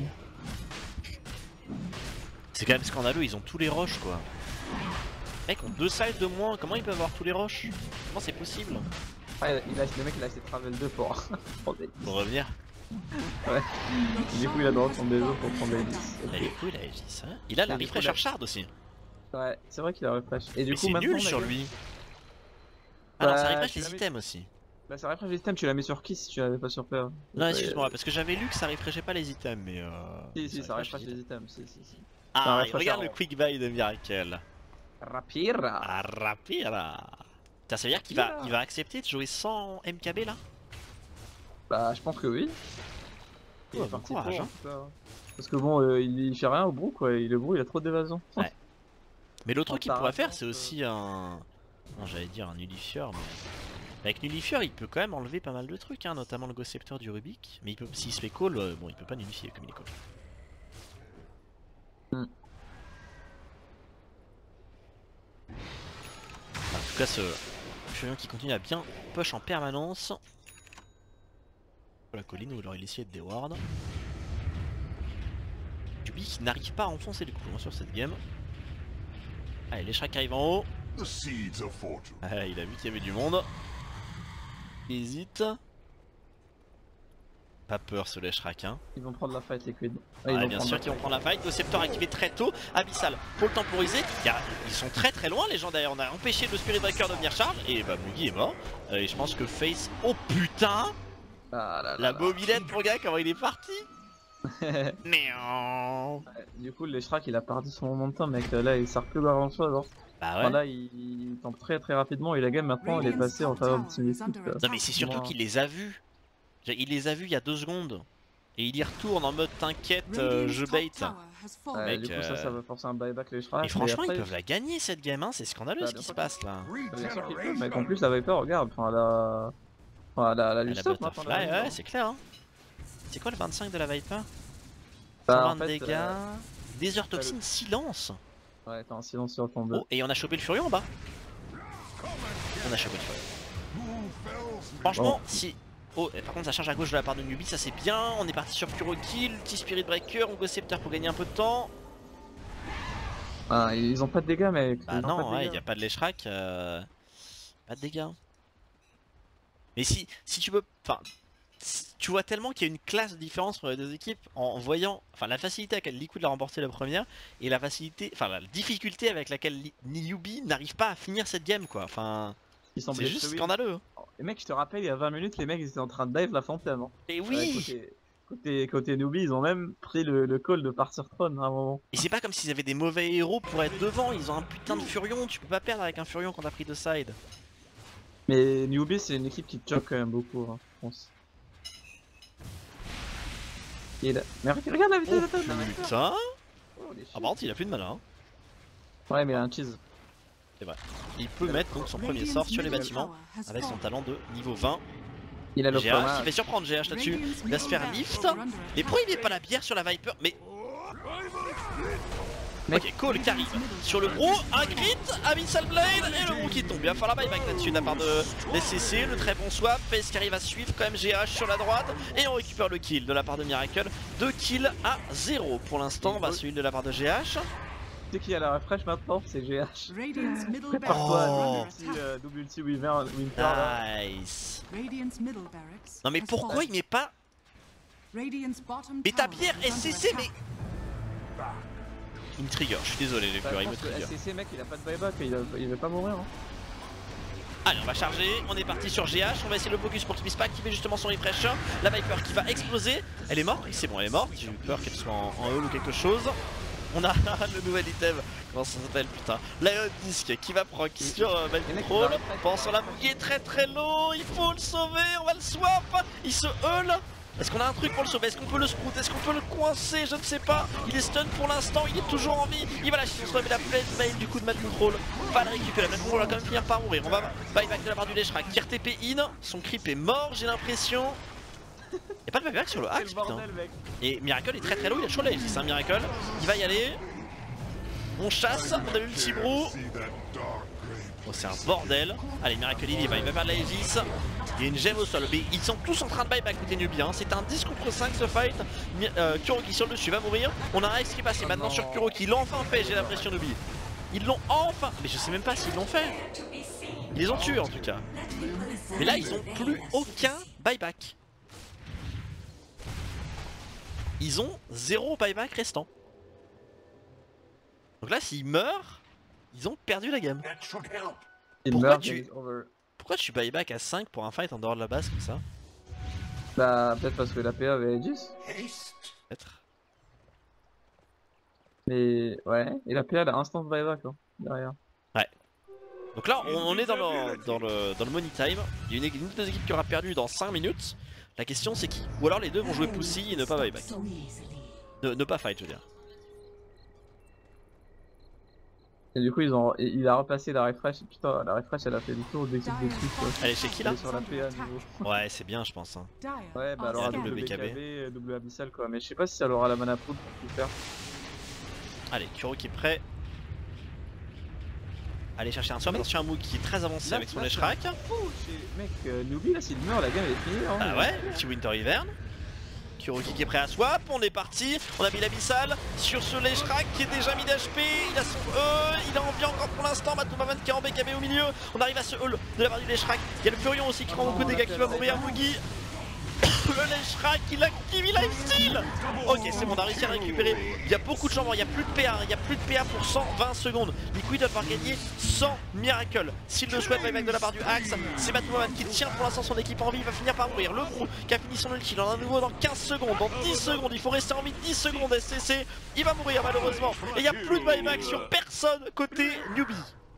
C'est quand même scandaleux, ils ont tous les roches quoi. Mec, ont deux sides de moins, comment ils peuvent avoir tous les roches? Comment c'est possible? Ah, il a, le mec il a acheté travel deux pour... pour des- Pour revenir. Ouais. Du coup il a droit de prendre des os pour prendre les dix. Là, du coup, il a Aegis, hein. Il a la Et du refresh coup, là- Shard aussi. Ouais, c'est vrai qu'il a refresh. Et du Mais coup c'est maintenant. nul on a sur que- lui. Ah non, ça Bah, refresh tu les l'as mis- items aussi. Bah ça refresh les items, tu l'as mis sur qui si tu l'avais pas sur Peur? Non, excuse-moi, parce que j'avais lu que ça refreshait pas les items, mais euh... Si, si, ça refresh refresh les items, si, si, si. Ah, Ça et refresh regarde un- le quick buy de Miracle. Rapira. Ah, rapira. Ça veut dire qu'il va, il va accepter de jouer sans M K B là? Bah je pense que oui. Il Ouais, est bon parti courage, pour, hein. en tout cas. Parce que bon, euh, il, il fait rien au brou quoi, il, le brou il a trop d'évasion. Ouais. Mais l'autre truc qu'il Par pourrait faire, rapport, c'est euh, aussi un... Non, j'allais dire un nullifieur, mais... Avec nullifieur, il peut quand même enlever pas mal de trucs, hein, notamment le Ghost du Rubik. Mais il peut, s'il se fait call, euh, bon, il peut pas nullifier comme il est call. Hmm. En tout cas, ce Furion qui continue à bien push en permanence. La colline où il aurait essayé de déward. Rubik qui n'arrive pas à enfoncer le coup hein, sur cette game. Allez, les Shrek arrivent en haut. Ah, il a vu qu'il y avait du monde. Il hésite. Pas peur ce Leshrak hein. Ils vont prendre la fight liquide. Ouais, bien sûr qu'ils vont prendre la fight. Ghost activé très tôt. Abyssal pour le temporiser. Il y a... Ils sont très très loin les gens derrière. On a empêché le Spirit Breaker de venir charge. Et bah Mugi est mort. Euh, et je pense que Face. Oh putain Ah là là la là. mobilette pour gars comment il est parti. Néant. Ouais, du coup, le Shrek il a perdu son momentum, mec. Là, il sert plus grand chose. Hein. Bah Enfin, ouais. là, il, il tombe très très rapidement et la game maintenant elle est passée en faveur de Team Liquid. quoi. Non mais c'est surtout Moi- qu'il les a vus. Il les a vus il y a deux secondes. Et il y retourne en mode t'inquiète, euh, je bait. Ouais, Mec, du coup, euh, ça, ça va forcer un buyback les Shrek. Et franchement, après, ils peuvent la gagner cette game, hein. C'est scandaleux Bah, ce bien qui se sûr. passe là. Bien sûr qu'ils peuvent, mec. En plus, la Viper, regarde, enfin, la. Enfin, la, la, La stop, hein, Butterfly, enfin, la Viper. ouais, c'est clair. Hein. C'est quoi le vingt-cinq de la Viper? Bah, cent vingt en fait, dégâts. euh, Desert Toxin, silence. Ouais, t'es en silence sur ton deux. Oh, et on a chopé le Furion en bas. On a chopé le Furion. Franchement, Bon. si. Oh, et par contre, ça charge à gauche de la part de Newbie, ça c'est bien. On est parti sur Puro Kill, petit Spirit Breaker, on Ghost Scepter pour gagner un peu de temps. Ah, ils ont pas de dégâts, mec. Bah Ils ont pas non, de ouais, dégâts. il n'y a pas de Leshrak. Euh... Pas de dégâts. Mais si, si tu veux. Enfin. Tu vois tellement qu'il y a une classe de différence entre les deux équipes en voyant enfin la facilité avec laquelle Liquid l'a remporté la première et la facilité, enfin la difficulté avec laquelle Newbie n'arrive pas à finir cette game quoi. Enfin, Ils sont c'est juste blessés, oui. scandaleux. Hein. Les mecs, je te rappelle, il y a vingt minutes, les mecs ils étaient en train de dive la fontaine. Hein. Et Ouais, oui. côté, côté, côté newbie, ils ont même pris le, le call de partir trône à un moment. Et c'est pas comme s'ils avaient des mauvais héros pour être devant. Ils ont un putain de Furion. Tu peux pas perdre avec un Furion quand t'as pris deux sides. Mais newbie, c'est une équipe qui te choque quand même beaucoup, hein, je pense. Il a... Mais regarde la vitesse Oh d'attaque de la Viper. putain. Oh, les Ah shit. par contre, il a plus de mana. Hein. Ouais, mais il a un cheese. Il peut mettre donc son premier sort sur les bâtiments avec son talent de niveau vingt. Il a le G H qui fromage. fait surprendre G H là-dessus. Il va se faire lift. Mais pourquoi il met pas la bière sur la Viper? Mais Mec. ok, Cole qui arrive sur le gros, un crit, Abyssal Blade et le gros qui tombe. Il va falloir la buyback là-dessus de la part de l'S C C. Le très bon swap, Face qui arrive à suivre quand même G H sur la droite. Et on récupère le kill de la part de Miracle. deux kills à zéro pour l'instant. Bah, celui de la part de G H. Tu sais qui a la refresh maintenant? C'est G H. Radiant's middle Prépare-toi barracks à are Oh. under double ulti, attack. euh, double ulti Weaver, Winter là. Nice. Radiant's middle barracks Non mais has pourquoi fallen. il met pas... Radiant's bottom Mais ta tower bière is S C under C attack. mais... Il me trigger, je suis désolé les Bah, fleurs, je il me pense que trigger. S C C, mec, il a pas de buyback, il, a... il va pas mourir. Hein. Allez, on va charger, on est parti sur G H, on va essayer le focus pour qu'il puisse pas activer justement son refresh. La Viper qui va exploser, elle est morte, c'est bon, elle est morte, j'ai eu peur qu'elle soit en, en haul ou quelque chose. On a le nouvel item, comment ça s'appelle putain, Lion Disc qui va proc sur euh, Control, pense sur la qui est très très low, il faut le sauver, on va le swap, il se heul. Est-ce qu'on a un truc pour le sauver? Est-ce qu'on peut le sprout? Est-ce qu'on peut le coincer? Je ne sais pas. Il est stun pour l'instant, il est toujours en vie. Il va lâcher son swap et la pleine mail du coup de Mad Control. Va le récupérer. Mad Control va quand même finir par mourir. On va buyback de la part du Leshrak. Qui R T P in. Son creep est mort, j'ai l'impression. Y'a pas de buyback sur le C'est hack, le putain. bordel, mec. Et Miracle est très très low, il a chaud là, c'est un Miracle. Il va y aller. On chasse, on a eu le petit brou. Oh, c'est un bordel. Allez, Miracle il va, il va faire de la Aegis. Il y a une gemme au sol. Mais ils sont tous en train de buyback côté Nubie. Hein. C'est un dix contre cinq ce fight. Euh, Kuroki sur le dessus va mourir. On a un Ice qui est passé maintenant sur Kuroki. Ils l'ont enfin fait, j'ai l'impression Nubie. Ils l'ont enfin. Mais je sais même pas s'ils l'ont fait. Ils les ont tués en tout cas. Mais là, ils ont plus aucun buyback. ils ont zéro buyback restant. Donc là, s'ils meurent, ils ont perdu la game. Il Pourquoi meurt, tu- game is over. Pourquoi tu buyback à cinq pour un fight en dehors de la base comme ça? Bah, peut-être parce que la P A avait dix. Peut-être. Mais ouais, et la P A elle a instant buyback hein, derrière. Donc là, on, on est dans le, dans, le, dans le money time. Il y a une, une des équipes qui aura perdu dans cinq minutes. La question c'est qui? Ou alors les deux vont jouer pussy et ne pas buyback. Ne, ne pas fight, je veux dire. Et du coup, ils ont, et il a repassé la refresh. Putain, la refresh elle a fait du tour dès que des trucs quoi. Elle est chez qui Elle là? est sur la P A nouveau. Ouais, c'est bien, je pense. Hein. Ouais, bah alors un elle a W K B. W K B, double abyssal quoi. Mais je sais pas si elle aura la mana pool pour tout faire. Allez, Kuro qui est prêt. Allez chercher un swap, attention un Moog qui est très avancé Là, avec son là, Leshrac. c'est un fou, c'est- Mec, euh, Newbie là, s'il meurt, la game elle est finie. Hein, Ah ouais, petit Winter Ivern. Kuroki qui est prêt à swap, on est parti. On a mis l'abyssal sur ce Leshrac qui est déjà mis d'H P. Il a son E, il a envie encore pour l'instant. Matoumaman qui est en B K B au milieu. On arrive à ce hall de la part du Leshrac. Il y a le Furion aussi qui prend beaucoup de dégâts qui va mourir. Mugi. Le Leshrac, il a Kiwi Lifesteal. Ok, c'est bon, on a réussi à le récupérer. Il y a beaucoup de chambres, il n'y a plus de P A. Il n'y a plus de P A pour cent vingt secondes. Liquid va devoir gagner cent miracles. S'il le souhaite, buyback de la part du Axe. C'est Matoumaman qui tient pour l'instant son équipe en vie. Il va finir par mourir. Le Brou qui a fini son ulti. Il en a un nouveau dans quinze secondes. Dans dix secondes, il faut rester en vie. dix secondes S C C. Il va mourir malheureusement. Et il n'y a plus de buyback sur personne côté Newbie.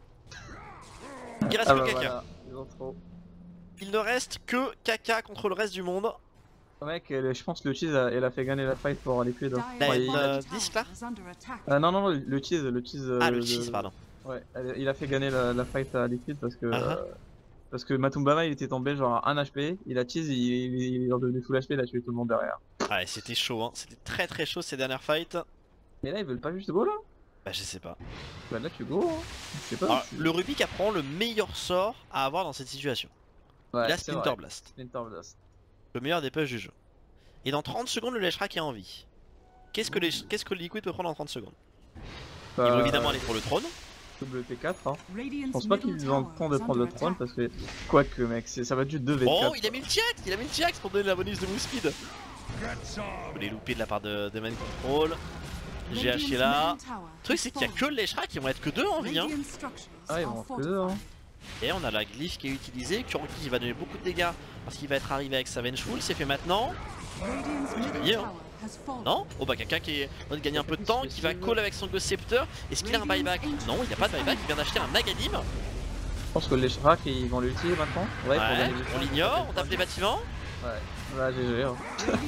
Il reste Ah que bah Kaka. voilà, ils ont trop. Il ne reste que Kaka contre le reste du monde. Mec, elle- je pense que le cheese a, elle a fait gagner la fight pour Liquid. Hein. La- Ouais, il- la- disque, là Ah non, non, le cheese, le cheese. Ah, euh, le de- cheese, pardon. Ouais, elle- il a fait gagner la, la fight à Liquid parce que. Ah ah. euh, parce que Matumbama il était tombé genre à un H P, il a cheese, il, il, il est devenu full H P, il a tué tout le monde derrière. Ouais, c'était chaud, hein. C'était très très chaud ces dernières fights. Mais là, ils veulent pas juste go là? Bah, je sais pas. Bah là, tu go, hein. Je sais pas. Alors, tu- le Rubik apprend le meilleur sort à avoir dans cette situation. Ouais, Il a c'est Splinter vrai. Blast. Splinter Blast. Le meilleur des push du jeu. Et dans trente secondes, le Leshrac est en vie. Qu'est-ce que, les... Qu'est-ce que le Liquid peut prendre en trente secondes? Ils vont Bah, évidemment aller pour le trône. W T quatre, hein. Je Je pense pas qu'ils ont le temps de prendre le trône parce que. Quoique, mec, c'est- ça va être du deux v quatre. Oh, il a mis le T-Axe, il a mis le T-Axe pour donner la bonus de move speed. Je l'ai loupé de la part de, de Man Control. G H est là. Le truc, c'est qu'il y a que le Leshrac, qui vont être que deux en vie. Hein. Ah, ils vont que deux, hein. Et on a la glyphe qui est utilisée. Kuroki qui va donner beaucoup de dégâts parce qu'il va être arrivé avec sa Vengeful. C'est fait maintenant. Gagné, hein. Non? Oh bah quelqu'un qui est en train de gagner un peu de temps, qui va call avec son Ghost Scepter. Est-ce qu'il a un buyback? Non, il n'y a pas de buyback, il vient d'acheter un Naganim. Je pense que les Shrak ils vont l'utiliser maintenant. Ouais, pour Ouais, gagner du on temps. l'ignore, on tape les bâtiments. Ouais, bah G G, hein.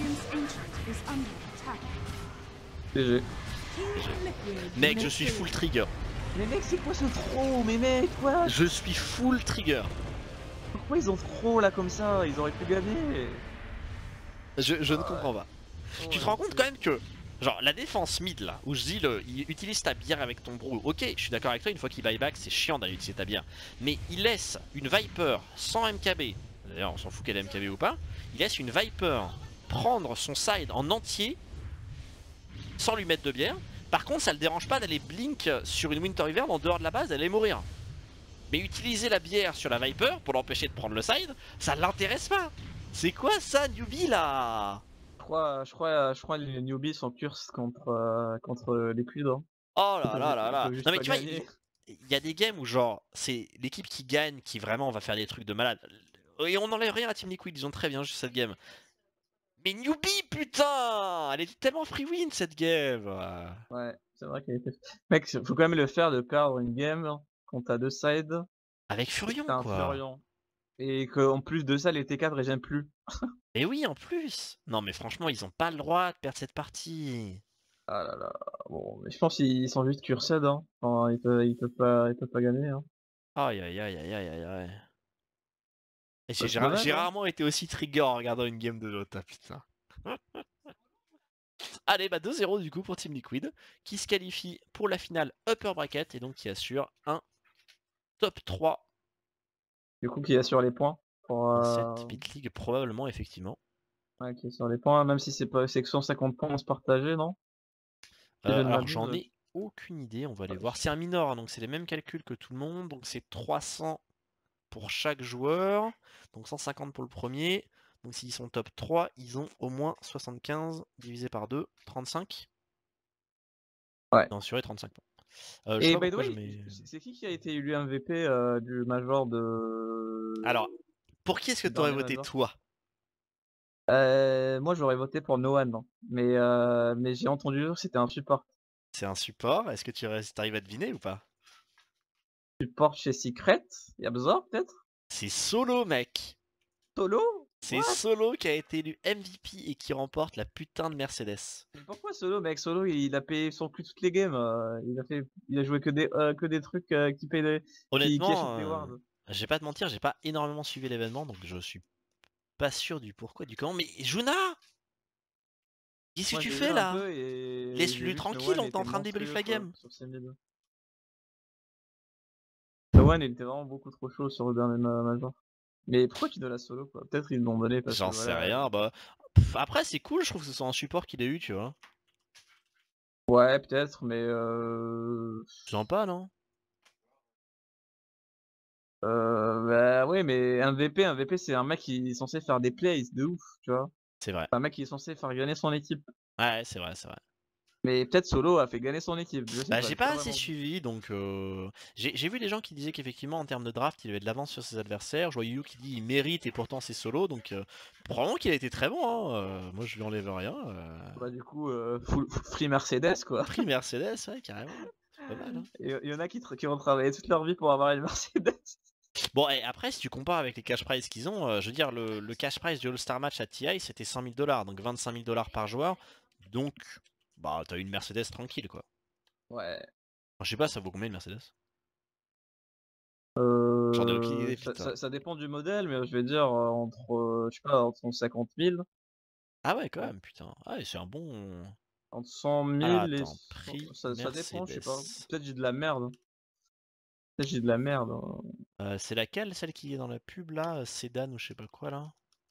G G. Mec, je suis full trigger. Mais mec, c'est quoi ce trop? Mais mec, quoi? Je suis full trigger. Pourquoi ils ont trop là comme ça? Ils auraient pu gagner. Je, je ne comprends pas. Tu te rends compte quand même que, genre, la défense mid là, où je dis le, il utilise ta bière avec ton brew. Ok, je suis d'accord avec toi, une fois qu'il buyback, c'est chiant d'aller utiliser ta bière. Mais il laisse une Viper sans M K B, d'ailleurs on s'en fout qu'elle ait M K B ou pas, il laisse une Viper prendre son side en entier sans lui mettre de bière. Par contre, ça le dérange pas d'aller blink sur une Winter Ivern en dehors de la base, elle allait mourir. Mais utiliser la bière sur la Viper pour l'empêcher de prendre le side, ça l'intéresse pas. C'est quoi ça, Newbie là? Je crois, je crois, je crois les newbies sont curse contre, euh, contre Liquid. Hein. Oh là Ils là peuvent- là ils là. peuvent juste Non mais pas tu vois, gagner. il il y a des games où genre c'est l'équipe qui gagne qui vraiment va faire des trucs de malade. Et on n'enlève rien à Team Liquid, ils ont très bien joué cette game. Mais Newbie, putain, elle était tellement free win cette game. Ouais, c'est vrai qu'elle était. Mec, faut quand même le faire de perdre une game quand t'as deux sides. Avec Furion T'as un quoi. Furion. Et qu'en plus de ça, les T quatre, ils gênent plus. Et oui, en plus. Non mais franchement, ils ont pas le droit de perdre cette partie. Ah là là. Bon, mais je pense qu'ils sont juste cursed. Hein. Enfin, ils, peuvent, ils, peuvent pas, ils peuvent pas gagner. Hein. Aïe aïe aïe aïe aïe aïe aïe. Et Bah, j'ai c'est dommage, j'ai hein. rarement été aussi trigger en regardant une game de Dota, putain. Allez, bah deux zéro du coup pour Team Liquid, qui se qualifie pour la finale Upper Bracket et donc qui assure un top trois Du coup, qui assure les points. Pour, dans euh... cette Beat League, probablement, effectivement. ouais, qui assure les points, même si c'est pas c'est que cent cinquante points, on se partageait, non? Si Euh, je ne alors m'abuse. j'en ai aucune idée, on va aller voir. C'est un minor, hein, donc c'est les mêmes calculs que tout le monde, donc c'est trois cents pour chaque joueur, donc cent cinquante pour le premier. Donc s'ils sont top trois, ils ont au moins soixante-quinze divisé par deux, trente-cinq. Ouais. Non, sur les trente-cinq points. Euh, je sais Et pas by the pourquoi way, je mets... c'est qui qui a été élu M V P euh, du Major de... Alors, pour qui est-ce que du tu aurais dernier voté Major? toi? Euh, moi j'aurais voté pour Noan, hein. mais, euh, mais j'ai entendu dire que c'était un support. C'est un support, est-ce que tu arrives à deviner ou pas? Support chez Secret, il y a besoin peut-être? C'est Solo, mec. Solo? C'est What? Solo qui a été élu M V P et qui remporte la putain de Mercedes. Mais pourquoi Solo, mec? Solo, il a payé son cul toutes les games. euh, il a fait, il a joué que des, euh, que des trucs euh, qui payent les, qui, qui achètent Honnêtement, les euh, wards. je vais pas te mentir, j'ai pas énormément suivi l'événement, donc je suis pas sûr du pourquoi, du comment. Mais Juna! Qu'est-ce que Moi tu j'ai vu fais un là? peu et j'ai Laisse-le vu que tranquille, Noan on est en était train de débrief monstrueux la quoi, game. sur ses mid. Noan il était vraiment beaucoup trop chaud sur le dernier ma- Major. Mais pourquoi tu donnes la Solo quoi? Peut-être ils l'ont donné parce que J'en sais voilà. rien, bah... Pff, après c'est cool, je trouve que ce soit un support qu'il ait eu, tu vois. Ouais, peut-être, mais euh... Sympa, non? Euh, bah ouais, mais un V P, un V P, c'est un mec qui est censé faire des plays de ouf, tu vois. C'est vrai. C'est un mec qui est censé faire gagner son équipe. Ouais, c'est vrai, c'est vrai. Mais peut-être Solo a fait gagner son équipe, je sais Bah pas, j'ai j'ai pas pas assez vraiment vu. suivi, donc euh... j'ai j'ai vu des gens qui disaient qu'effectivement en termes de draft il avait de l'avance sur ses adversaires. Je vois Yu qui dit il mérite et pourtant c'est Solo, donc euh... probablement qu'il a été très bon, hein. Euh, moi je lui enlève rien. Euh... Bah du coup, euh, full- free Mercedes quoi. Prix Mercedes, ouais, carrément. C'est pas mal, hein. Et il y en a qui, tra- qui ont travaillé toute leur vie pour avoir une Mercedes. Bon, et après, si tu compares avec les cash prizes qu'ils ont, euh, je veux dire, le, le cash prize du All-Star Match à T I, c'était cent mille dollars, donc vingt-cinq mille dollars par joueur. Donc, bah, t'as une Mercedes tranquille, quoi. Ouais. Enfin, je sais pas, ça vaut combien une Mercedes? J'en ai aucune Euh, idée, ça, putain. ça, ça dépend du modèle, mais je vais dire euh, entre, euh, je sais pas, entre cinquante mille, Ah ouais, quand bon, même, putain. Ah, et c'est un bon... entre cent Alors, mille et attends, cent, prix ça, ça dépend, je sais pas. Mercedes. Peut-être j'ai de la merde. Peut-être j'ai de la merde. hein. Euh, c'est laquelle, celle qui est dans la pub, là? euh, Sedan ou je sais pas quoi, là?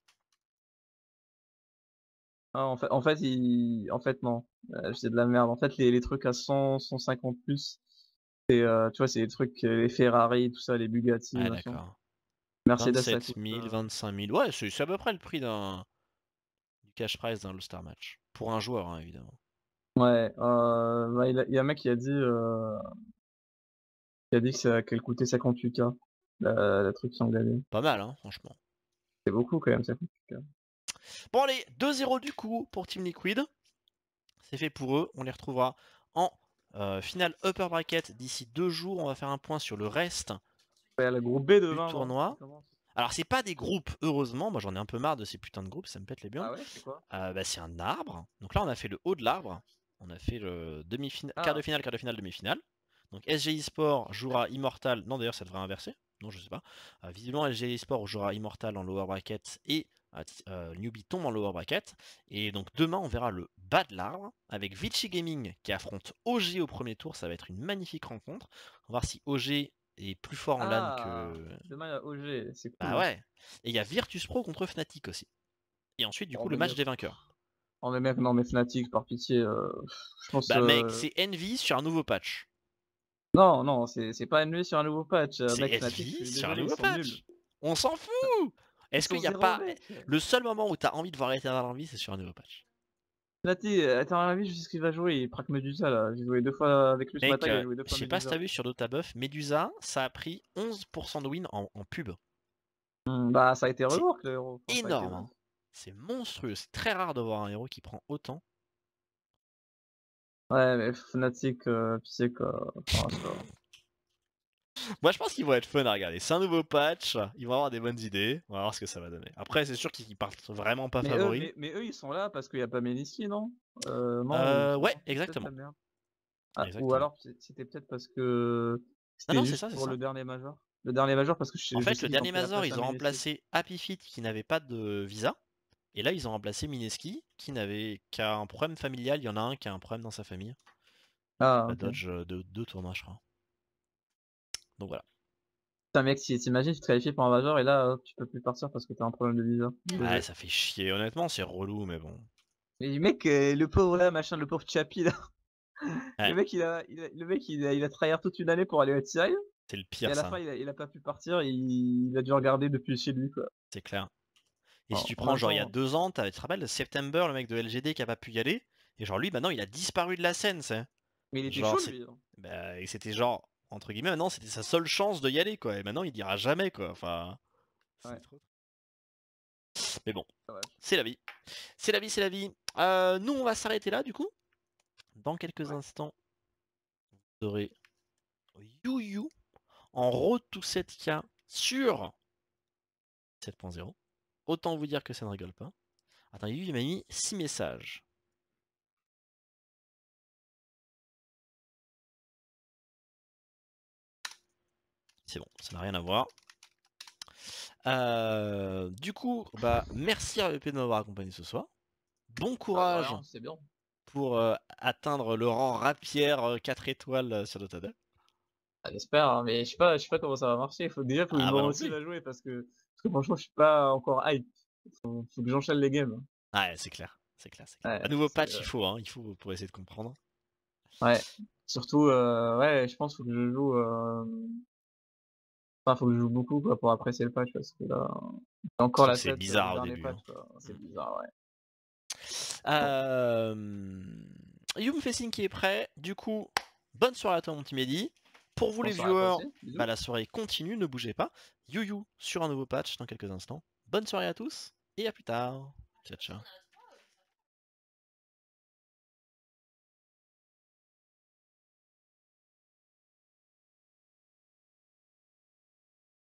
Ah, en fait, en fait, il... en fait non, euh, c'est de la merde. En fait, les, les trucs à cent, cent cinquante plus, c'est, euh, tu vois, c'est les trucs, euh, les Ferrari, tout ça, les Bugatti, Ah, machin. d'accord. Mercedes, ça vingt-sept coûte. mille, euh, vingt-cinq mille. Ouais, c'est c'est à peu près le prix d'un du cash prize d'un All-Star Match. Pour un joueur, hein, évidemment. Ouais, euh, bah, il, a- il y a un mec qui a dit, euh, qui a dit que ça, qu'elle coûtait cinquante-huit K, la, la truc qu'ils ont gagné. Pas mal, hein, franchement. C'est beaucoup quand même, cinquante-huit K. Bon allez, deux zéro du coup pour Team Liquid. C'est fait pour eux. On les retrouvera en euh, finale upper bracket d'ici deux jours. On va faire un point sur le reste Ouais, le groupe B du demain, non? tournoi. Ça commence. Alors c'est pas des groupes, heureusement. Moi j'en ai un peu marre de ces putains de groupes, ça me pète les burnes. Ah ouais, c'est quoi? Euh, bah, c'est un arbre. Donc là on a fait le haut de l'arbre. On a fait le demi-finale, quart de Ah, finale, quart de finale, demi-finale. Donc S G eSport jouera Immortal. Non d'ailleurs ça devrait inverser. Non je sais pas. Euh, visiblement S G eSport jouera Immortal en lower bracket et euh, Newbie tombe en lower bracket. Et donc demain on verra le bas de l'arbre avec Vichy Gaming qui affronte O G au premier tour. Ça va être une magnifique rencontre. On va voir si O G est plus fort en LAN ah, que... demain il y a O G, c'est Bah cool. ouais. Et il y a Virtus Pro contre Fnatic aussi. Et ensuite du Oh coup le mais match mec, des vainqueurs. oh mais mec, non mais Fnatic, par pitié, euh, je pense, Bah mec, euh, c'est Envy sur un nouveau patch. non, non, c'est c'est pas ennuyé sur un nouveau patch, euh, C'est mec, Fnatic, je Envy suis sur un désolé, ils nouveau sont nuls. patch. On s'en fout. Ils Est-ce qu'il sont n'y a zéro, pas... mec. Le seul moment où t'as envie de voir Eternal Envy, c'est sur un nouveau patch. Fnatic, euh, attends, à je sais ce qu'il va jouer, il praque Medusa là. J'ai joué deux fois avec lui ce Mec, matin, il a euh, joué deux je fois sais pas si Medusa. t'as vu sur Dota Buff, Medusa, ça a pris onze pour cent de win en, en pub. Hmm, bah ça a été C'est rework le héros, enfin, ça a été énorme, buff. hein. C'est monstrueux. C'est très rare de voir un héros qui prend autant. Ouais, mais Fnatic, euh, tu sais quoi, enfin, je sais pas. Moi, je pense qu'ils vont être fun à regarder. C'est un nouveau patch. Ils vont avoir des bonnes idées. On va voir ce que ça va donner. Après, c'est sûr qu'ils partent vraiment pas Mais eux, favoris. mais, mais eux, ils sont là parce qu'il n'y a pas Mélissi, non? Euh, non, ou Euh, c'est ouais, non, c'est peut-être exactement. la merde. Ah, ou Exactement. alors c'est- c'était peut-être parce que Non, c'était non, c'est juste ça, c'est pour ça. le dernier major. Le dernier major parce que En je, je fait, sais le qu'ils ont dernier pris la Mazor, place ils à ont Mélissi. remplacé Happy Feet qui n'avait pas de visa. Et là, ils ont remplacé Mineski qui n'avait qu'un un problème familial. Il y en a un qui a un problème dans sa famille. Ah, La ok. dodge euh, de deux tournois, je crois. Donc voilà. Putain, mec, si t'imagines, tu te qualifies pour un major et là, hop, tu peux plus partir parce que t'as un problème de visa. Ouais, Désolé. ça fait chier. Honnêtement, c'est relou, mais bon. Mais mec, euh, le pauvre là, machin, le pauvre Chappie là. Ouais, Le mec, il a, il a- le mec, il a, il a tryhard toute une année pour aller à T I c'est le et pire, à la ça. fin, il a, il a pas pu partir. Il, il a dû regarder depuis chez lui, quoi. C'est clair. Et bon, si tu en prends même genre il y a temps, deux ans, tu te rappelles, September, le mec de L G D qui a pas pu y aller, et genre lui maintenant il a disparu de la scène, c'est. mais il était Genre chaud c'est. lui. hein. Bah, et c'était genre, entre guillemets, maintenant c'était sa seule chance de y aller quoi, et maintenant il dira jamais quoi, enfin. Ouais. C'est trop. Mais bon, Ah ouais. c'est la vie. C'est la vie, c'est la vie. Euh, nous on va s'arrêter là du coup. Dans quelques Ouais. instants, vous aurez You You en road to sept K sur sept point zéro. Autant vous dire que ça ne rigole pas. Attends, You You il m'a mis six messages. C'est bon, ça n'a rien à voir. Euh, du coup, bah, merci R V P de m'avoir accompagné ce soir. Bon courage c'est bien. pour euh, atteindre le rang rapière euh, quatre étoiles euh, sur Dota deux. Ah, j'espère, hein, mais je sais pas, je sais pas comment ça va marcher. Faut, déjà, faut que je Ah me bah non motive plus. à jouer parce que, parce que franchement, je suis pas encore hype. Faut, faut que j'enchaîne les games. Ah ouais, c'est clair, c'est clair, c'est clair. Ouais, Un nouveau c'est, patch, euh, il faut, hein, il faut pour essayer de comprendre. ouais. Surtout, euh, ouais, je pense faut que je joue. Euh... Enfin, faut que je joue beaucoup quoi pour apprécier le patch parce que là, j'ai encore Surtout que la c'est tête sur le bizarre au dernier début. patch. Hein. Quoi. C'est Mm. bizarre, ouais. Euh... You me fait signe qu'il est prêt. Du coup, bonne soirée à toi, mon petit Mehdi. Pour vous, les Bonsoir à toi viewers, aussi. Bisous. bah, la soirée continue, ne bougez pas. You You sur un nouveau patch dans quelques instants. Bonne soirée à tous et à plus tard. Ciao, ciao.